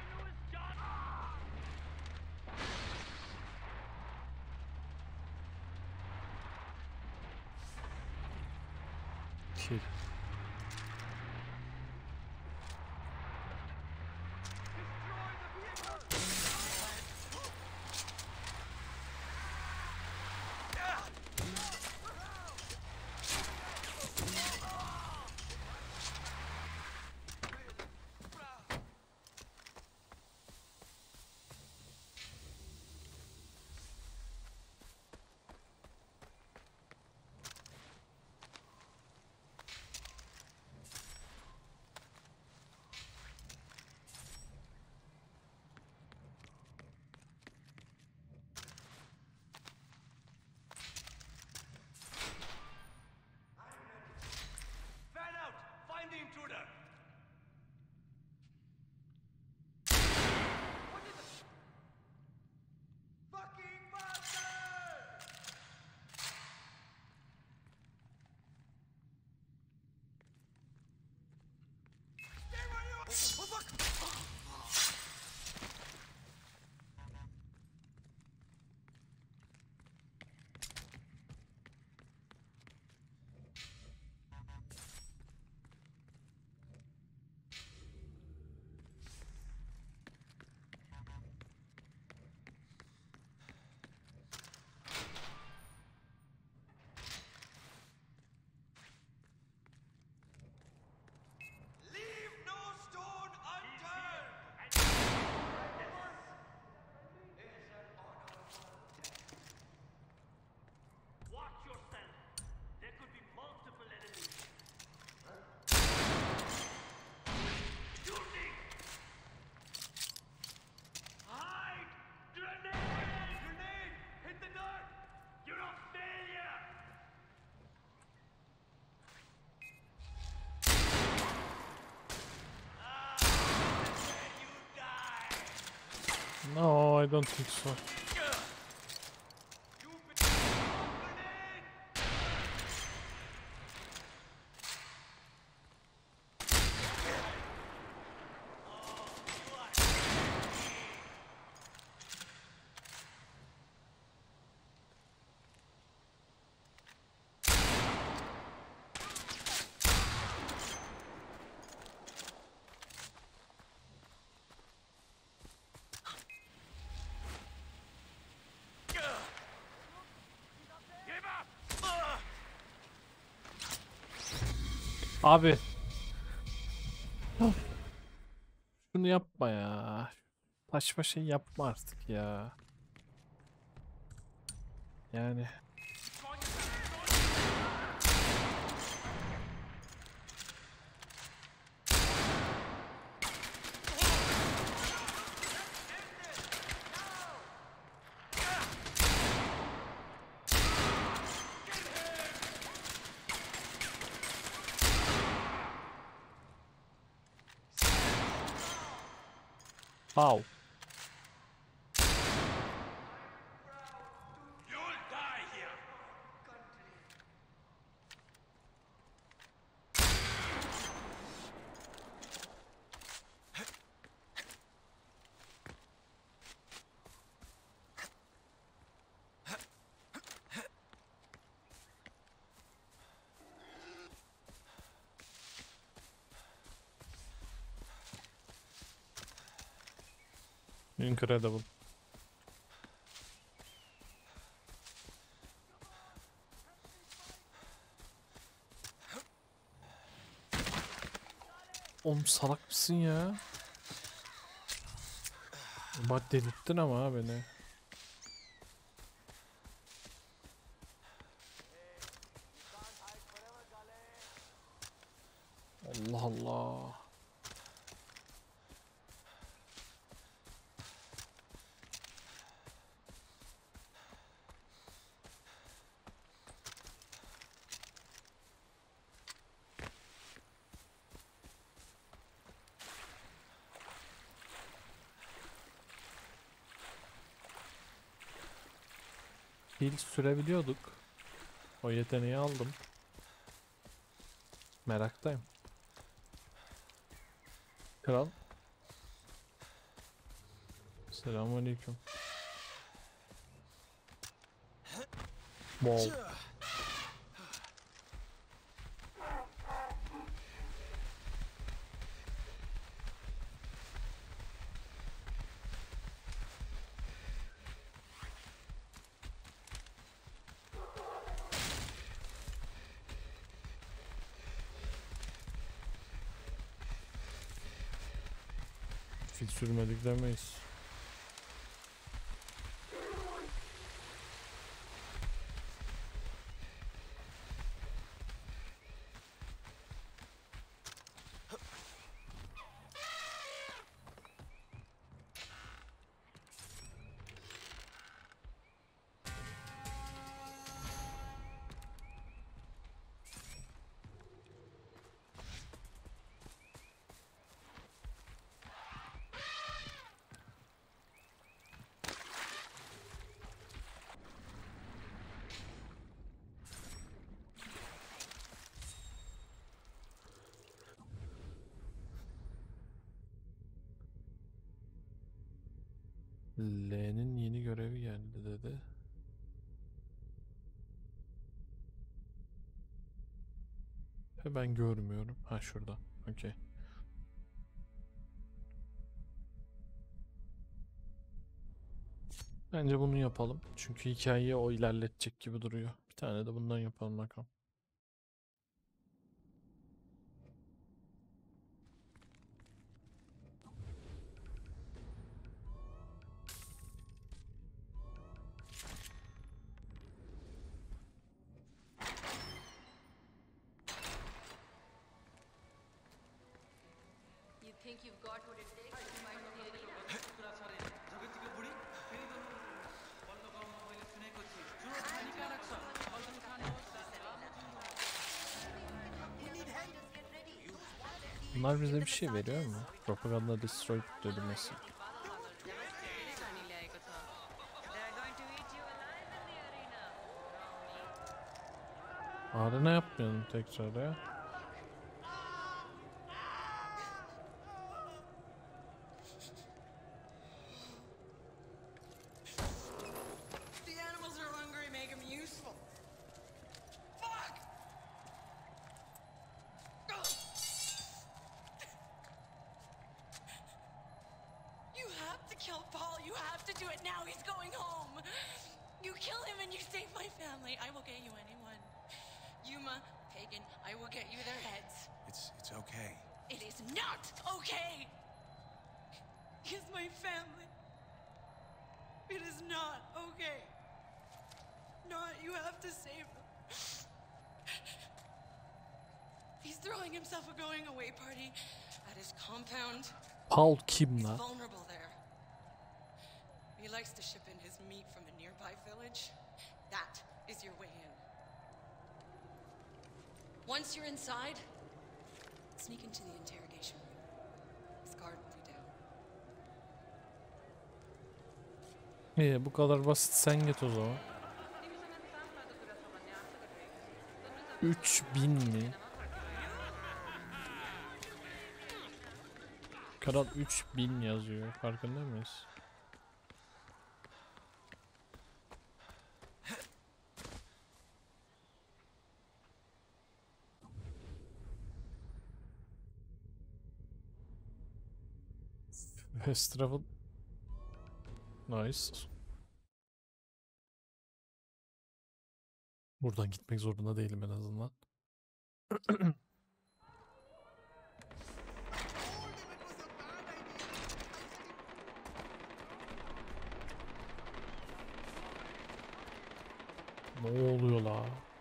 Kill. No, I don't think so. Abi. Şunu yapma ya. Saçma şey yapma artık ya. Yani. Wow. You'll die here. Incredible. Oğlum salak mısın ya? Bak delirttin ama ha beni. Allah Allah. Pil sürebiliyorduk. O yeteneği aldım. Meraktayım. Kral. Selamünaleyküm. Wow. Fil sürmedik demeyiz. L'nin yeni görevi geldi dedi. Ben görmüyorum. Ha şurada. Okey. Bence bunu yapalım. Çünkü hikayeyi o ilerletecek gibi duruyor. Bir tane de bundan yapalım bakalım. You think you've got what it takes to fight the arena? Bunlar bize bir şey veriyor mu? Propaganda destroyed dedi mesela. Arena yapmayalım tekrar ya. The animals are hungry, make them useful. Fuck! You have to kill Paul. You have to do it now. He's going home. You kill him and you save my family. I will get you anyone. Yuma, Pagan, I will get you their heads. It's okay. It is not okay. He's my family. It is not okay. Not, you have to save them. He's throwing himself a going away party at his compound. Paul kim He's lan? vulnerable there. He likes to ship in his meat from a nearby village. That is your way in. Once you're inside, sneak into the interrogation room. His guard will be down. Bu kadar basit, sen git o zaman. 3000 mi? Kral 3000 yazıyor. Farkında mıyız? Fast travel Nice. Buradan gitmek zorunda değilim en azından. Ne oluyor la?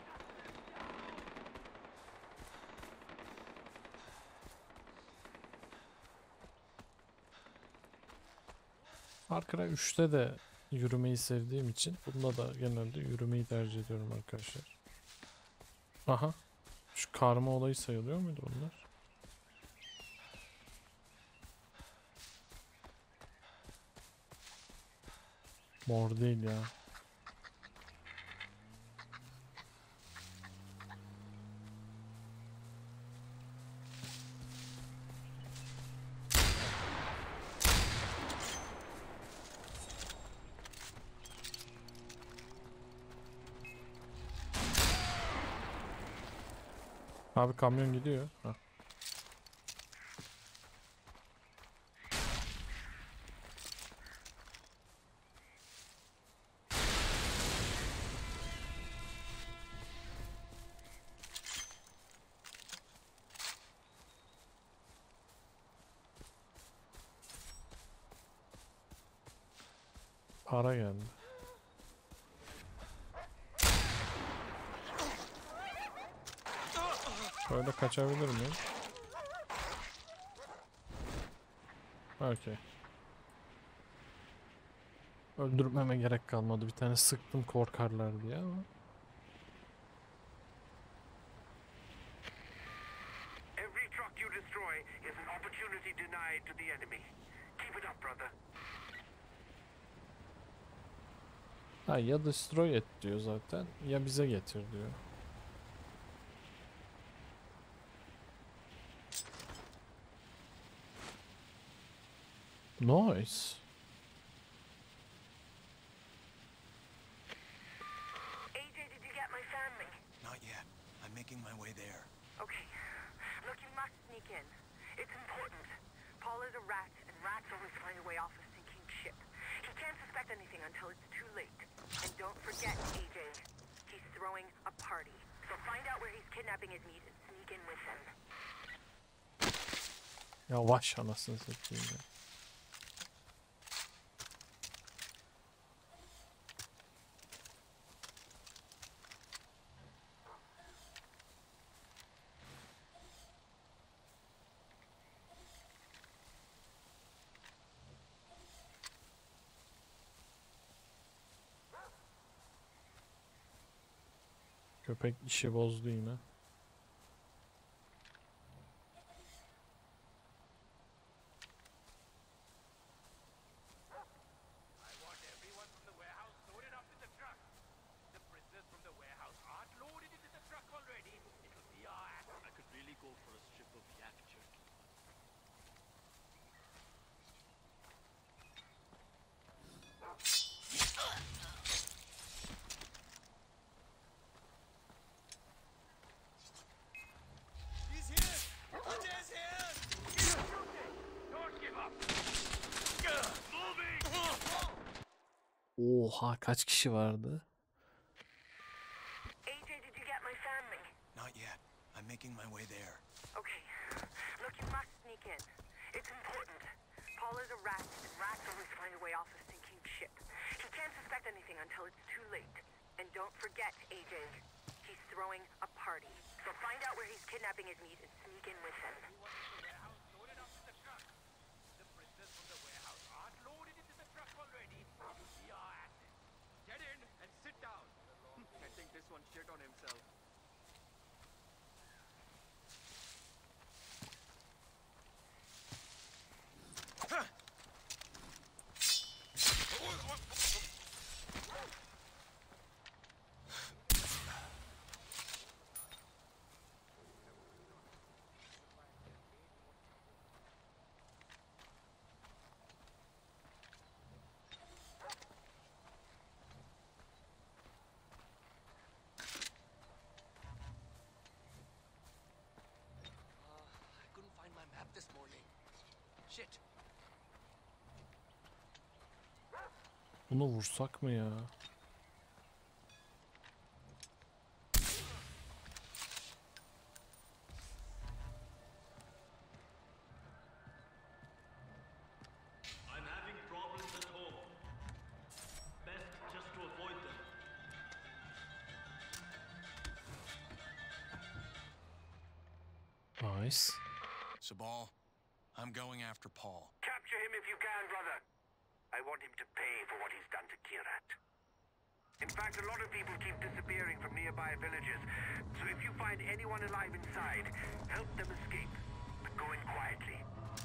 Far Cry 3'te de yürümeyi sevdiğim için bunda da genelde yürümeyi tercih ediyorum arkadaşlar. Aha. Şu karma olayı sayılıyor muydu bunlar? Mor değil ya. Abi kamyon gidiyor. Hah. Para geldi. Şöyle kaçabilir miyim? Okey. Öldürmeme gerek kalmadı. Bir tane sıktım korkarlar diye ama. Every truck you destroy is an opportunity denied to the enemy. Keep it up, brother. Ha, ya destroy et diyor zaten ya bize getir diyor. Nice. AJ, did you get my family? Not yet. I'm making my way there. Okay. Look, you must sneak in. It's important. Paul is a rat, and rats always find a way off a sinking ship. He can't suspect anything until it's too late. And don't forget, AJ, he's throwing a party. So find out where he's kidnapping his meat and sneak in with him. Yavaş anasını satayım ya. Köpek işi bozdu yine. Oha, kaç kişi vardı? AJ, did you get my family? Not yet. I'm making my way there. Okay. Look, you must sneak in. It's important. Paul is a rat, and rats always find a way off a sinking ship. He can't suspect anything until it's too late. And don't forget, AJ, he's throwing a party. So find out where he's kidnapping his meat and sneak in with him. Get in and sit down. I think this one shit on himself. I couldn't find my map this morning. Shit. Bunu vursak mı ya? I'm having problems at home. Best just to avoid them. Nice. Sabal, I'm going after Paul. Capture him if you can, brother. I want him to pay for what he's done to Kirat. In fact, a lot of people keep disappearing from nearby villages. So if you find anyone alive inside, help them escape. But go in quietly.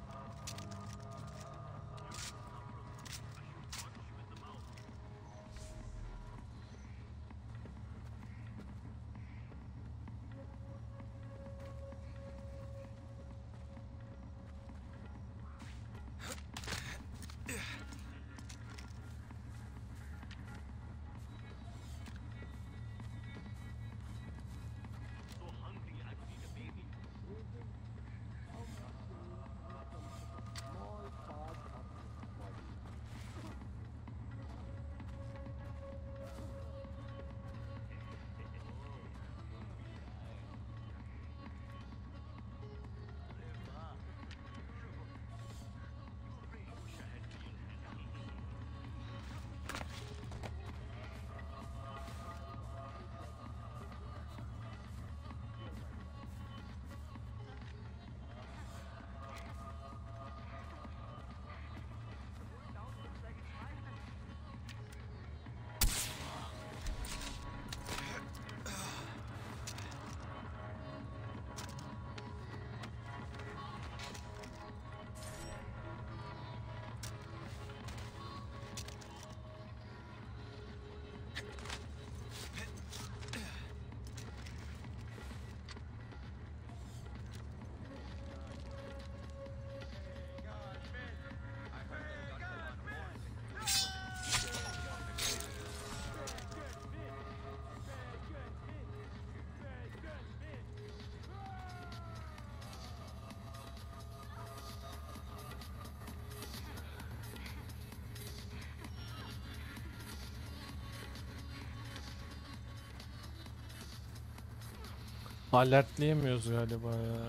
Alertleyemiyoruz galiba ya.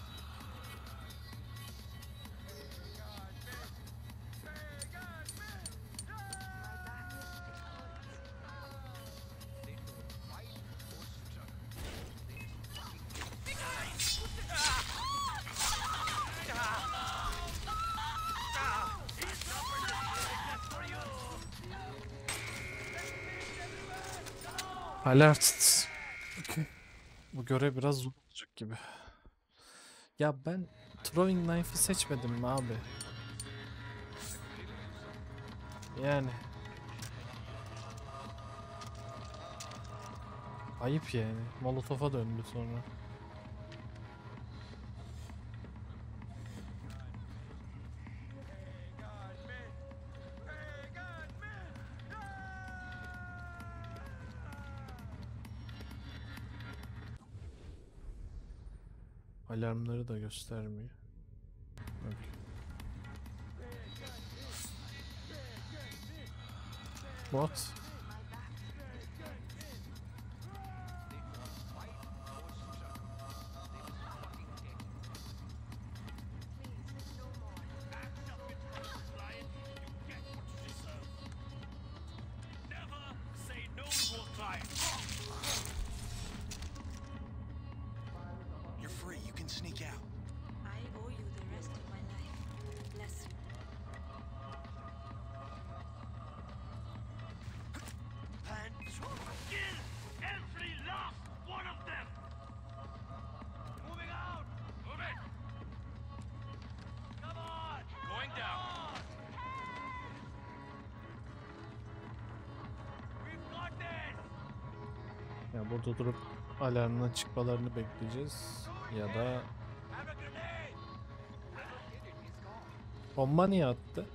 Alert. Okay. Bu görev biraz zor olacak gibi. Ya ben throwing knife'ı seçmedim mi abi? Yani. Ayıp yani. Molotof'a döndü sonra. Alarmları da göstermiyor. Okay. What? You're free. You can sneak out. I owe you the rest of my life. Bless you. Plan to kill every last one of them! Moving out! Move it! Come on! Going down! We've got this! Ya burada durup alarmın çıkmalarını bekleyeceğiz ya da bomba niye attı?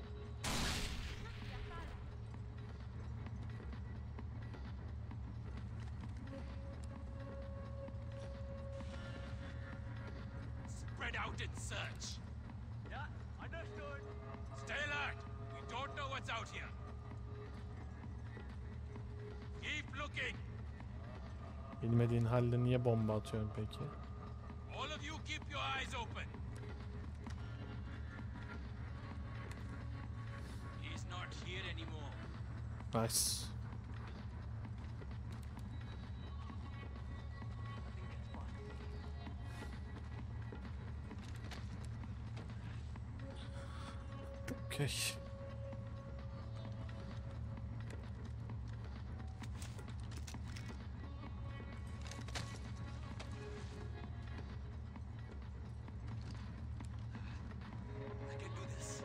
Spread out and search. Yeah, understood. Stay alert. We don't know what's out here. looking? Bilmediğin halde niye bomba atıyorsun peki? All of you keep your eyes open. He's not here anymore. Nice. Okay. I can do this.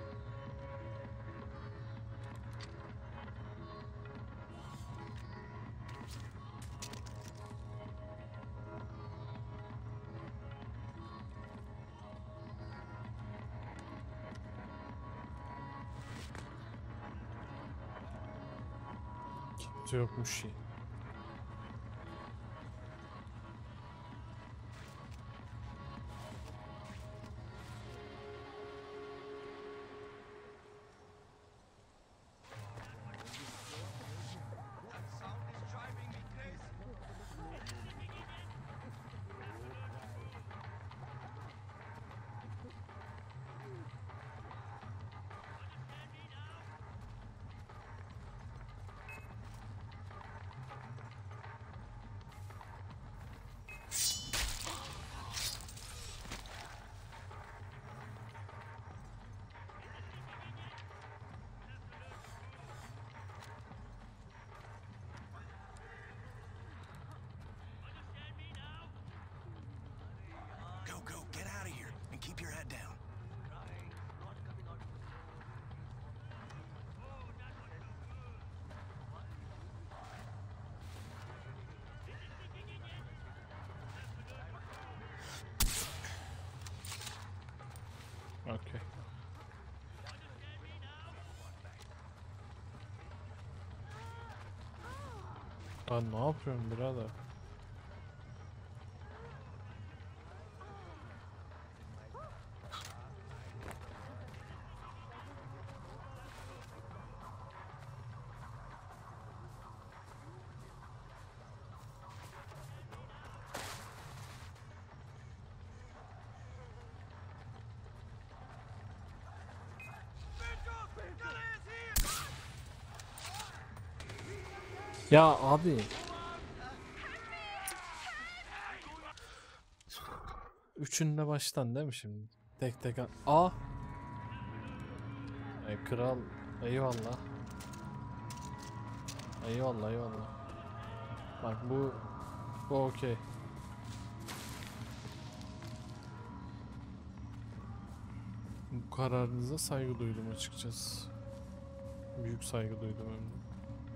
Kimse yokmuş ya. Go, get out of here and keep your head down. Okay. Lan ne yapıyorsun birader? Ya abi. Üçünde baştan değil mi şimdi? Tek tek a. Kral eyvallah. Eyvallah eyvallah. Bak bu okey. Bu kararınıza saygı duydum açıkçası. Büyük saygı duydum hem de.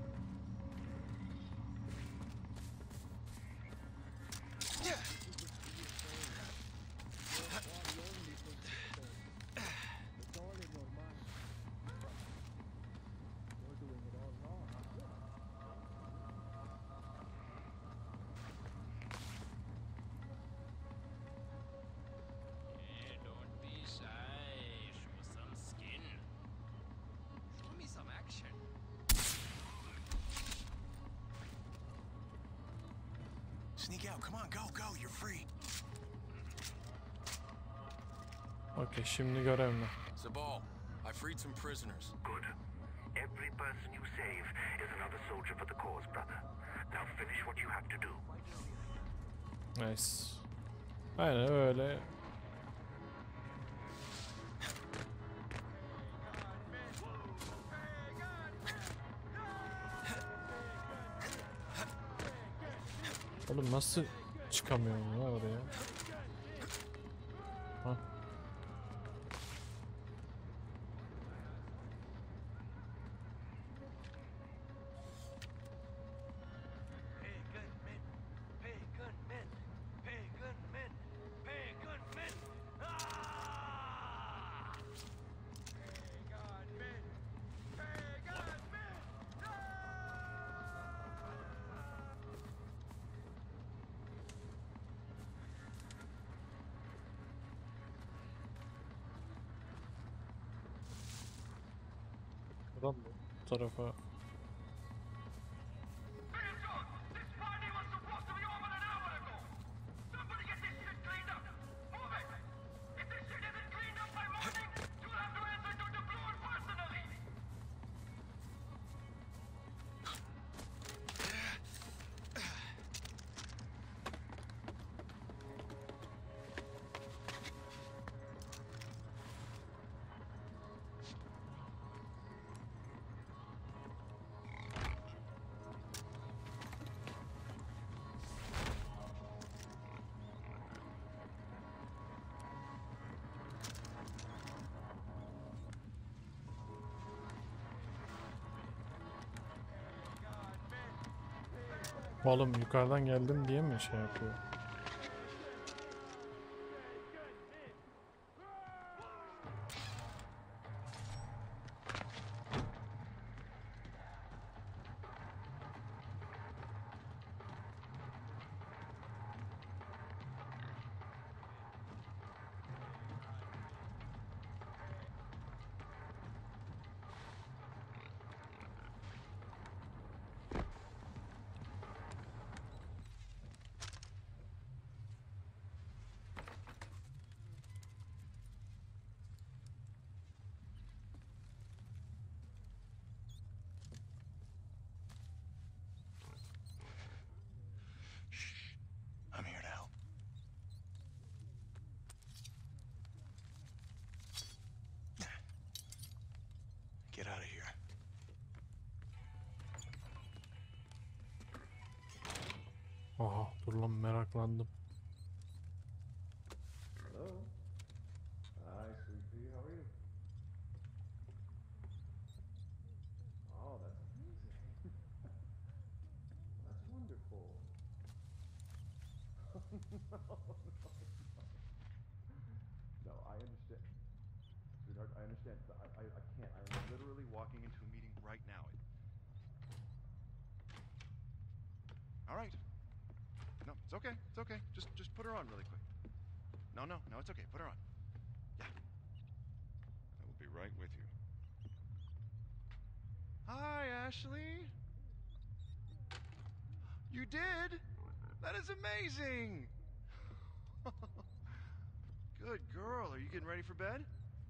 Don't be shy. Show some skin. Show me some action. Sneak out, come on, go, you're free. Okey, şimdi görev ne? Zabal, I freed some prisoners. Good. Every person you save is another soldier for the cause, brother. Now finish what you have to do. Nice. Aynen öyle. Oğlum nasıl çıkamıyorum ya oraya? Ha? Buradan mı? Bu tarafa. Oğlum yukarıdan geldim diye mi şey yapıyor? I'm here to help. Get out of here. Aha dur lan meraklandım. Hello. Hi, sweet pea. How are you? Oh, that's amazing. That's wonderful. No, I understand. Sweetheart, I understand. I can't. I am literally walking into a meeting right now. All right. No, it's okay. It's okay. Just put her on really quick. No, it's okay. Put her on. Yeah. I will be right with you. Hi, Ashley. You did? That is amazing. Good girl. Are you getting ready for bed?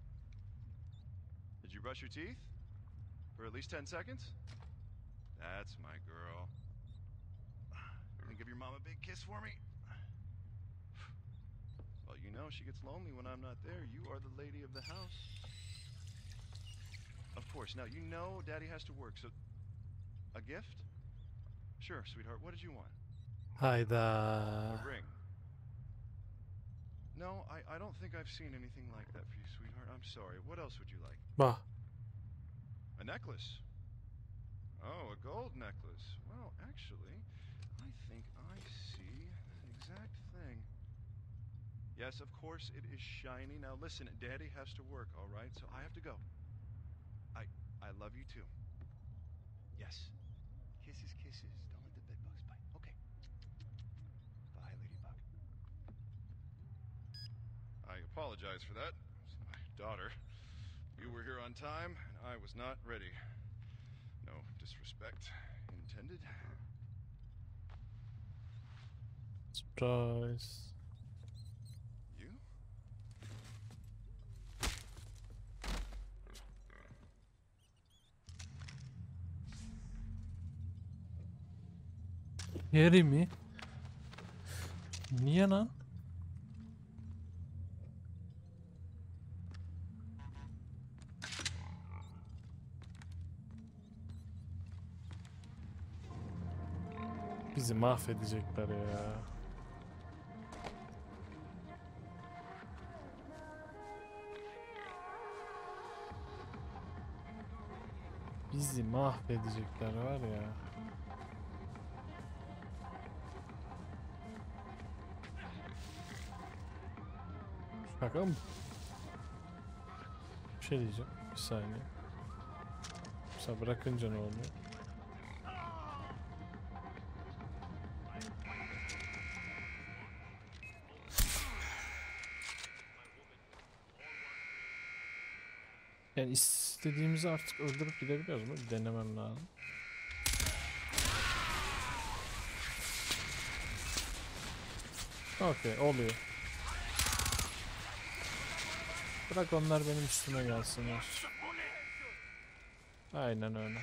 Did you brush your teeth? For at least 10 seconds? That's my girl. Gonna give your mom a big kiss for me? Well, you know she gets lonely when I'm not there. You are the lady of the house. Of course. Now, you know Daddy has to work, so... A gift? Sure, sweetheart. What did you want? Hayda. A ring. No, I don't think I've seen anything like that for you, sweetheart. I'm sorry. What else would you like? Bah. A necklace. Oh, a gold necklace. Well, actually, I think I see the exact thing. Yes, of course, it is shiny. Now listen, Daddy has to work, all right? So I have to go. I love you too. Yes. Kisses, kisses. Don't let the bedbugs bite. Okay. Bye, Ladybug. I apologize for that. It's my daughter. You were here on time, and I was not ready. No disrespect intended. Surprise. You? Harry mi? Niye lan? Bizi mahvedecekler ya. Bizi mahvedecekler var ya. Şaka mı? Bir şey diyeceğim. Bir saniye. Mesela bırakınca ne oluyor? Yani istediğimizi artık öldürüp gidebiliyoruz mu? Bir denemem lazım. Okey, oluyor. Bırak onlar benim üstüme gelsinler. Aynen öyle.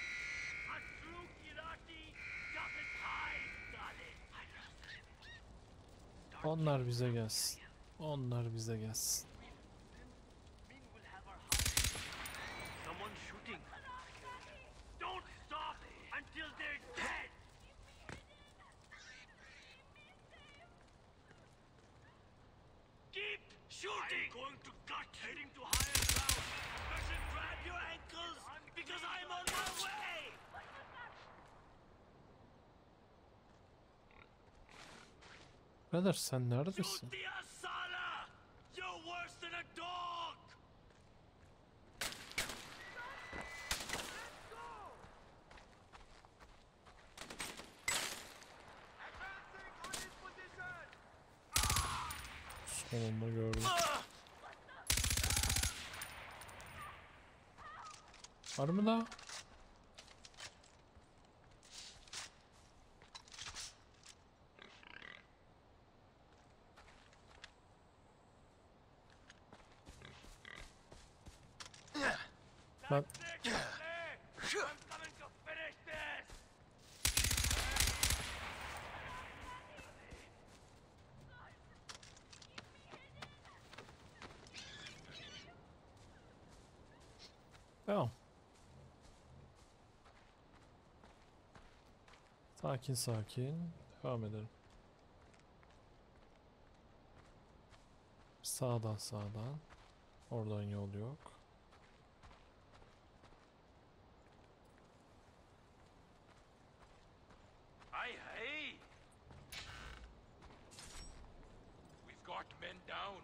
Onlar bize gelsin. Onlar bize gelsin. Someone's shooting. Don't stop until they're dead. Keep shooting. I'm going to cut. Heading to higher ground. Better grab your ankles because I'm on my way. Birader sen neredesin? Sala! You're worse than a dog! Sonunda gördüm. Var mı daha? Lan. Tamam. Sakin sakin devam edelim. Sağdan sağdan. Oradan yol yok. Hey! We've got men down.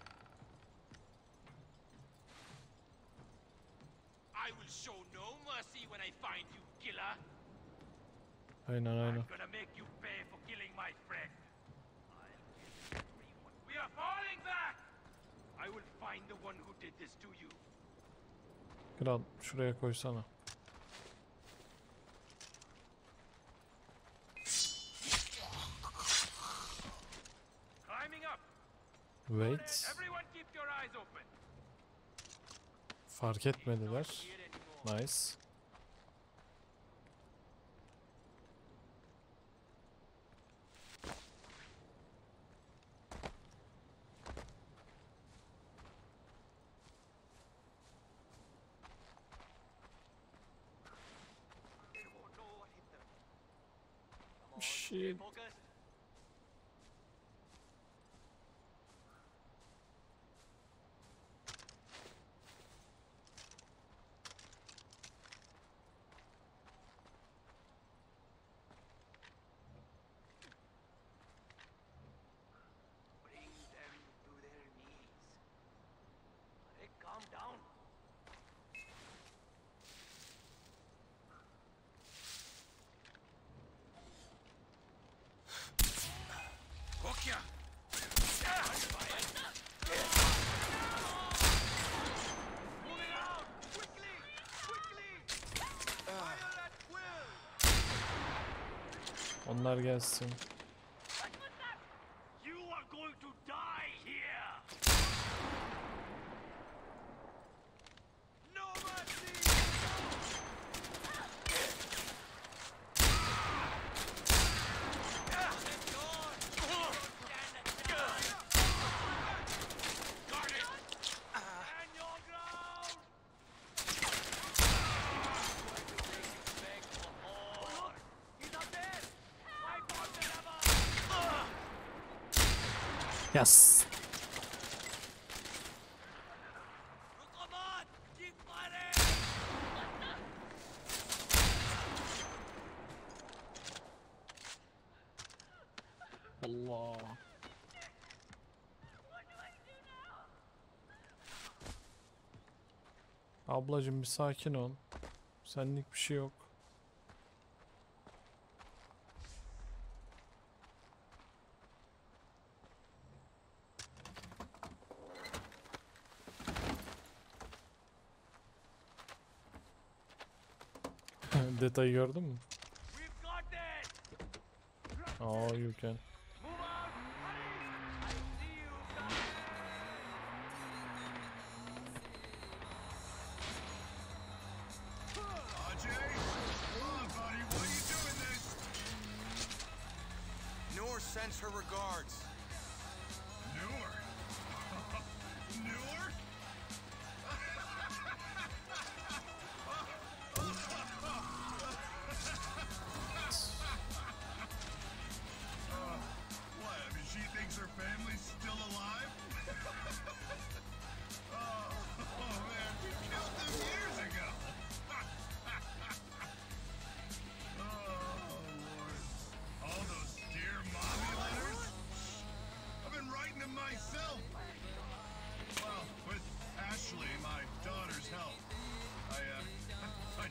I will show no mercy when I find you, killer. Aynen aynen. I'm gonna make you pay for killing my friend. We are falling back. I will find the one who did this to you. Kral şuraya koysana. Climbing up. Wait. Everyone keep your eyes open. Fark etmediler. Nice. Shit. Bring them to their knees. Hey, calm down. Kokya! Moving out! Quickly! Quickly! Fire at will! Onlar gelsin. You are going to die here! No mercy! Guard it! Stand your ground! He's up there! Fight for whatever! Yes. Come on! Keep fighting! Allah. Ablacım bir sakin ol. Senlik bir şey yok. Detayı gördün mü? We've got this! Oh, you can. Move out! Hurry! I see you coming! Ajay? Come on, buddy. Why are you doing this? Noor sends her regards. Noor? Noor? What? I mean, she thinks her family's still alive? Oh, man, we killed them years ago. Oh, Lord. All those dear mommy letters?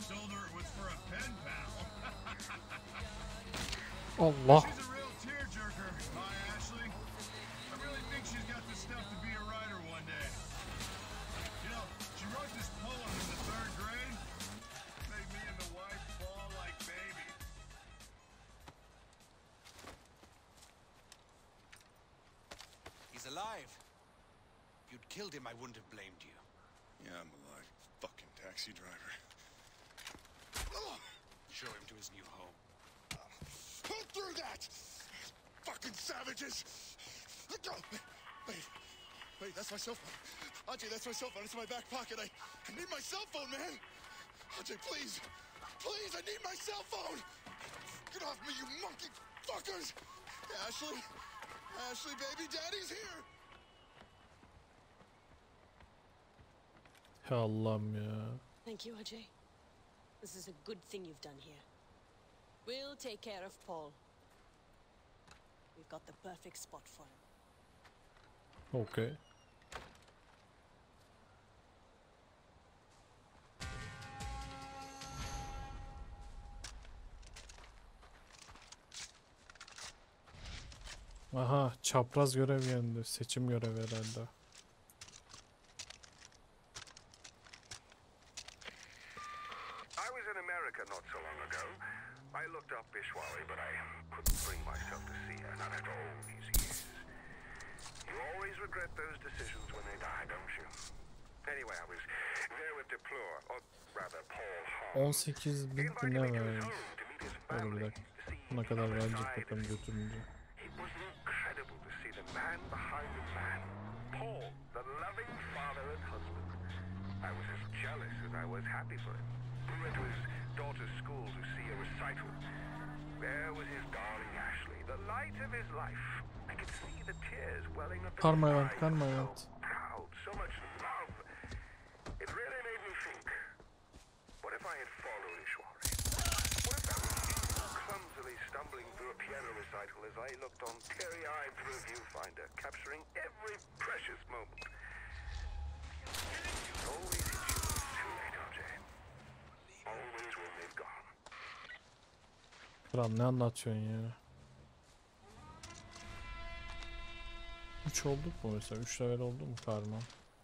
Told her it was for a pen pal. Allah. She's a real tearjerker, my Ashley. I really think she's got the stuff to be a writer one day. You know, she wrote this poem in the 3rd grade. Made me and the wife fall like babies. He's alive. If you'd killed him, I wouldn't have blamed you. Yeah, I'm alive. Fucking taxi driver. Show him to his new home. Who threw that? Fucking savages! Let go! Wait, that's my cell phone. Ajay, that's my cell phone. It's in my back pocket. I need my cell phone, man! Ajay, please! Please, I need my cell phone! Get off me, you monkey fuckers! Ashley! Ashley, baby, daddy's here! Allah'ım ya. Thank you, Ajay. This is a good thing you've done here. We'll take care of Paul. We've got the perfect spot for him. Okay. Aha, çapraz görev geldi. Seçim görevi herhalde. I was in America not so long ago. I looked up Ishwari, but I couldn't bring myself to see her, not after all these years. You always regret those decisions when they die, don't you? Anyway, I was there with Deplore, or rather Paul Hall. 18.000 ne vermiş? Dur bir dakika. Ne kadar verecek bakalım götürünce. It was incredible to see the man behind the man. Paul, the loving father and husband. I was as jealous as I was happy for him. We went to his daughter's school to see a recital. There was his darling Ashley, the light of his life. I could see the tears welling up in Karma his event, eyes. karma So event. proud, so much love. It really made me think. What if I had followed Ishwari? What if I was clumsily stumbling through a piano recital as I looked on teary-eyed through a viewfinder, capturing every precious moment? It always hits you when it's too late, RJ. Always when they've gone. Kral ne anlatıyorsun ya? 3 olduk mu mesela? 3 level oldu mu karma?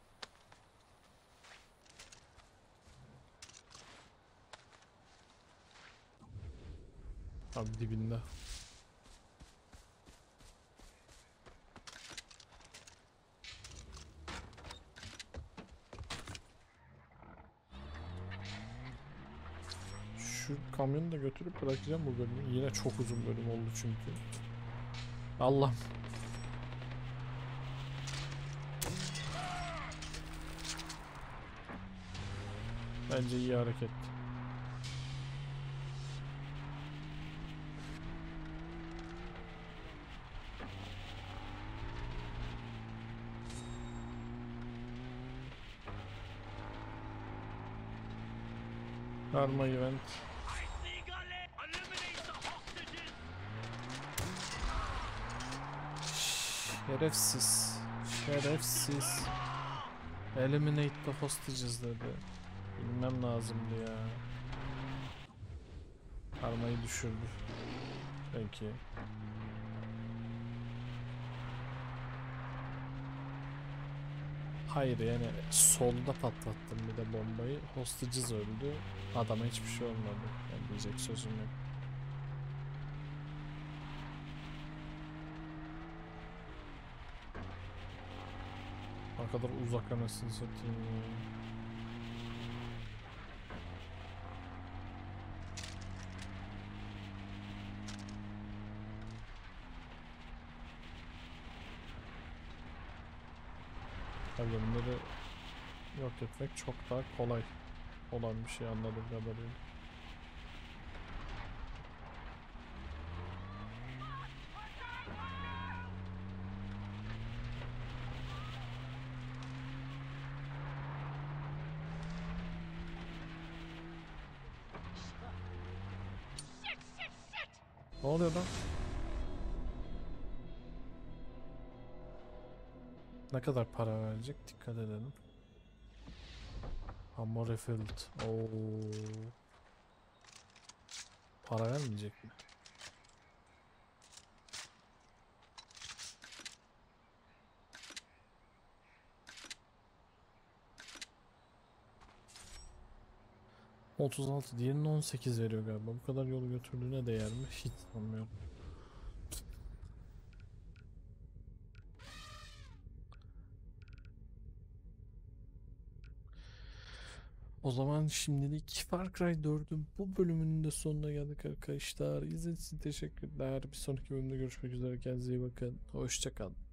Abi dibinde. Şu kamyonu da götürüp bırakacağım bu bölümü. Yine çok uzun bölüm oldu çünkü. Allah. Bence iyi hareket. Karma event. Şerefsiz. Şerefsiz. Eliminate the hostages dedi. Bilmem lazımdı ya. Karmayı düşürdü. Peki. Hayır yani solda patlattım bir de bombayı. Hostages öldü. Adama hiçbir şey olmadı. Yani diyecek sözüm yok. Ne kadar uzak anasını satayım ya. Bunları yok etmek çok daha kolay olan bir şey anladığım kadarıyla. Ne oluyor lan? Ne kadar para verecek? Dikkat edelim. Amore Field. Oo. Para vermeyecek mi? ...36, diğerinin 18 veriyor galiba. Bu kadar yolu götürdüğüne değer mi? Hiç sanmıyorum. O zaman şimdilik Far Cry 4'ün bu bölümünün de sonuna geldik arkadaşlar. İzlediğiniz için teşekkürler. Bir sonraki bölümde görüşmek üzere. Kendinize iyi bakın. Hoşça kalın.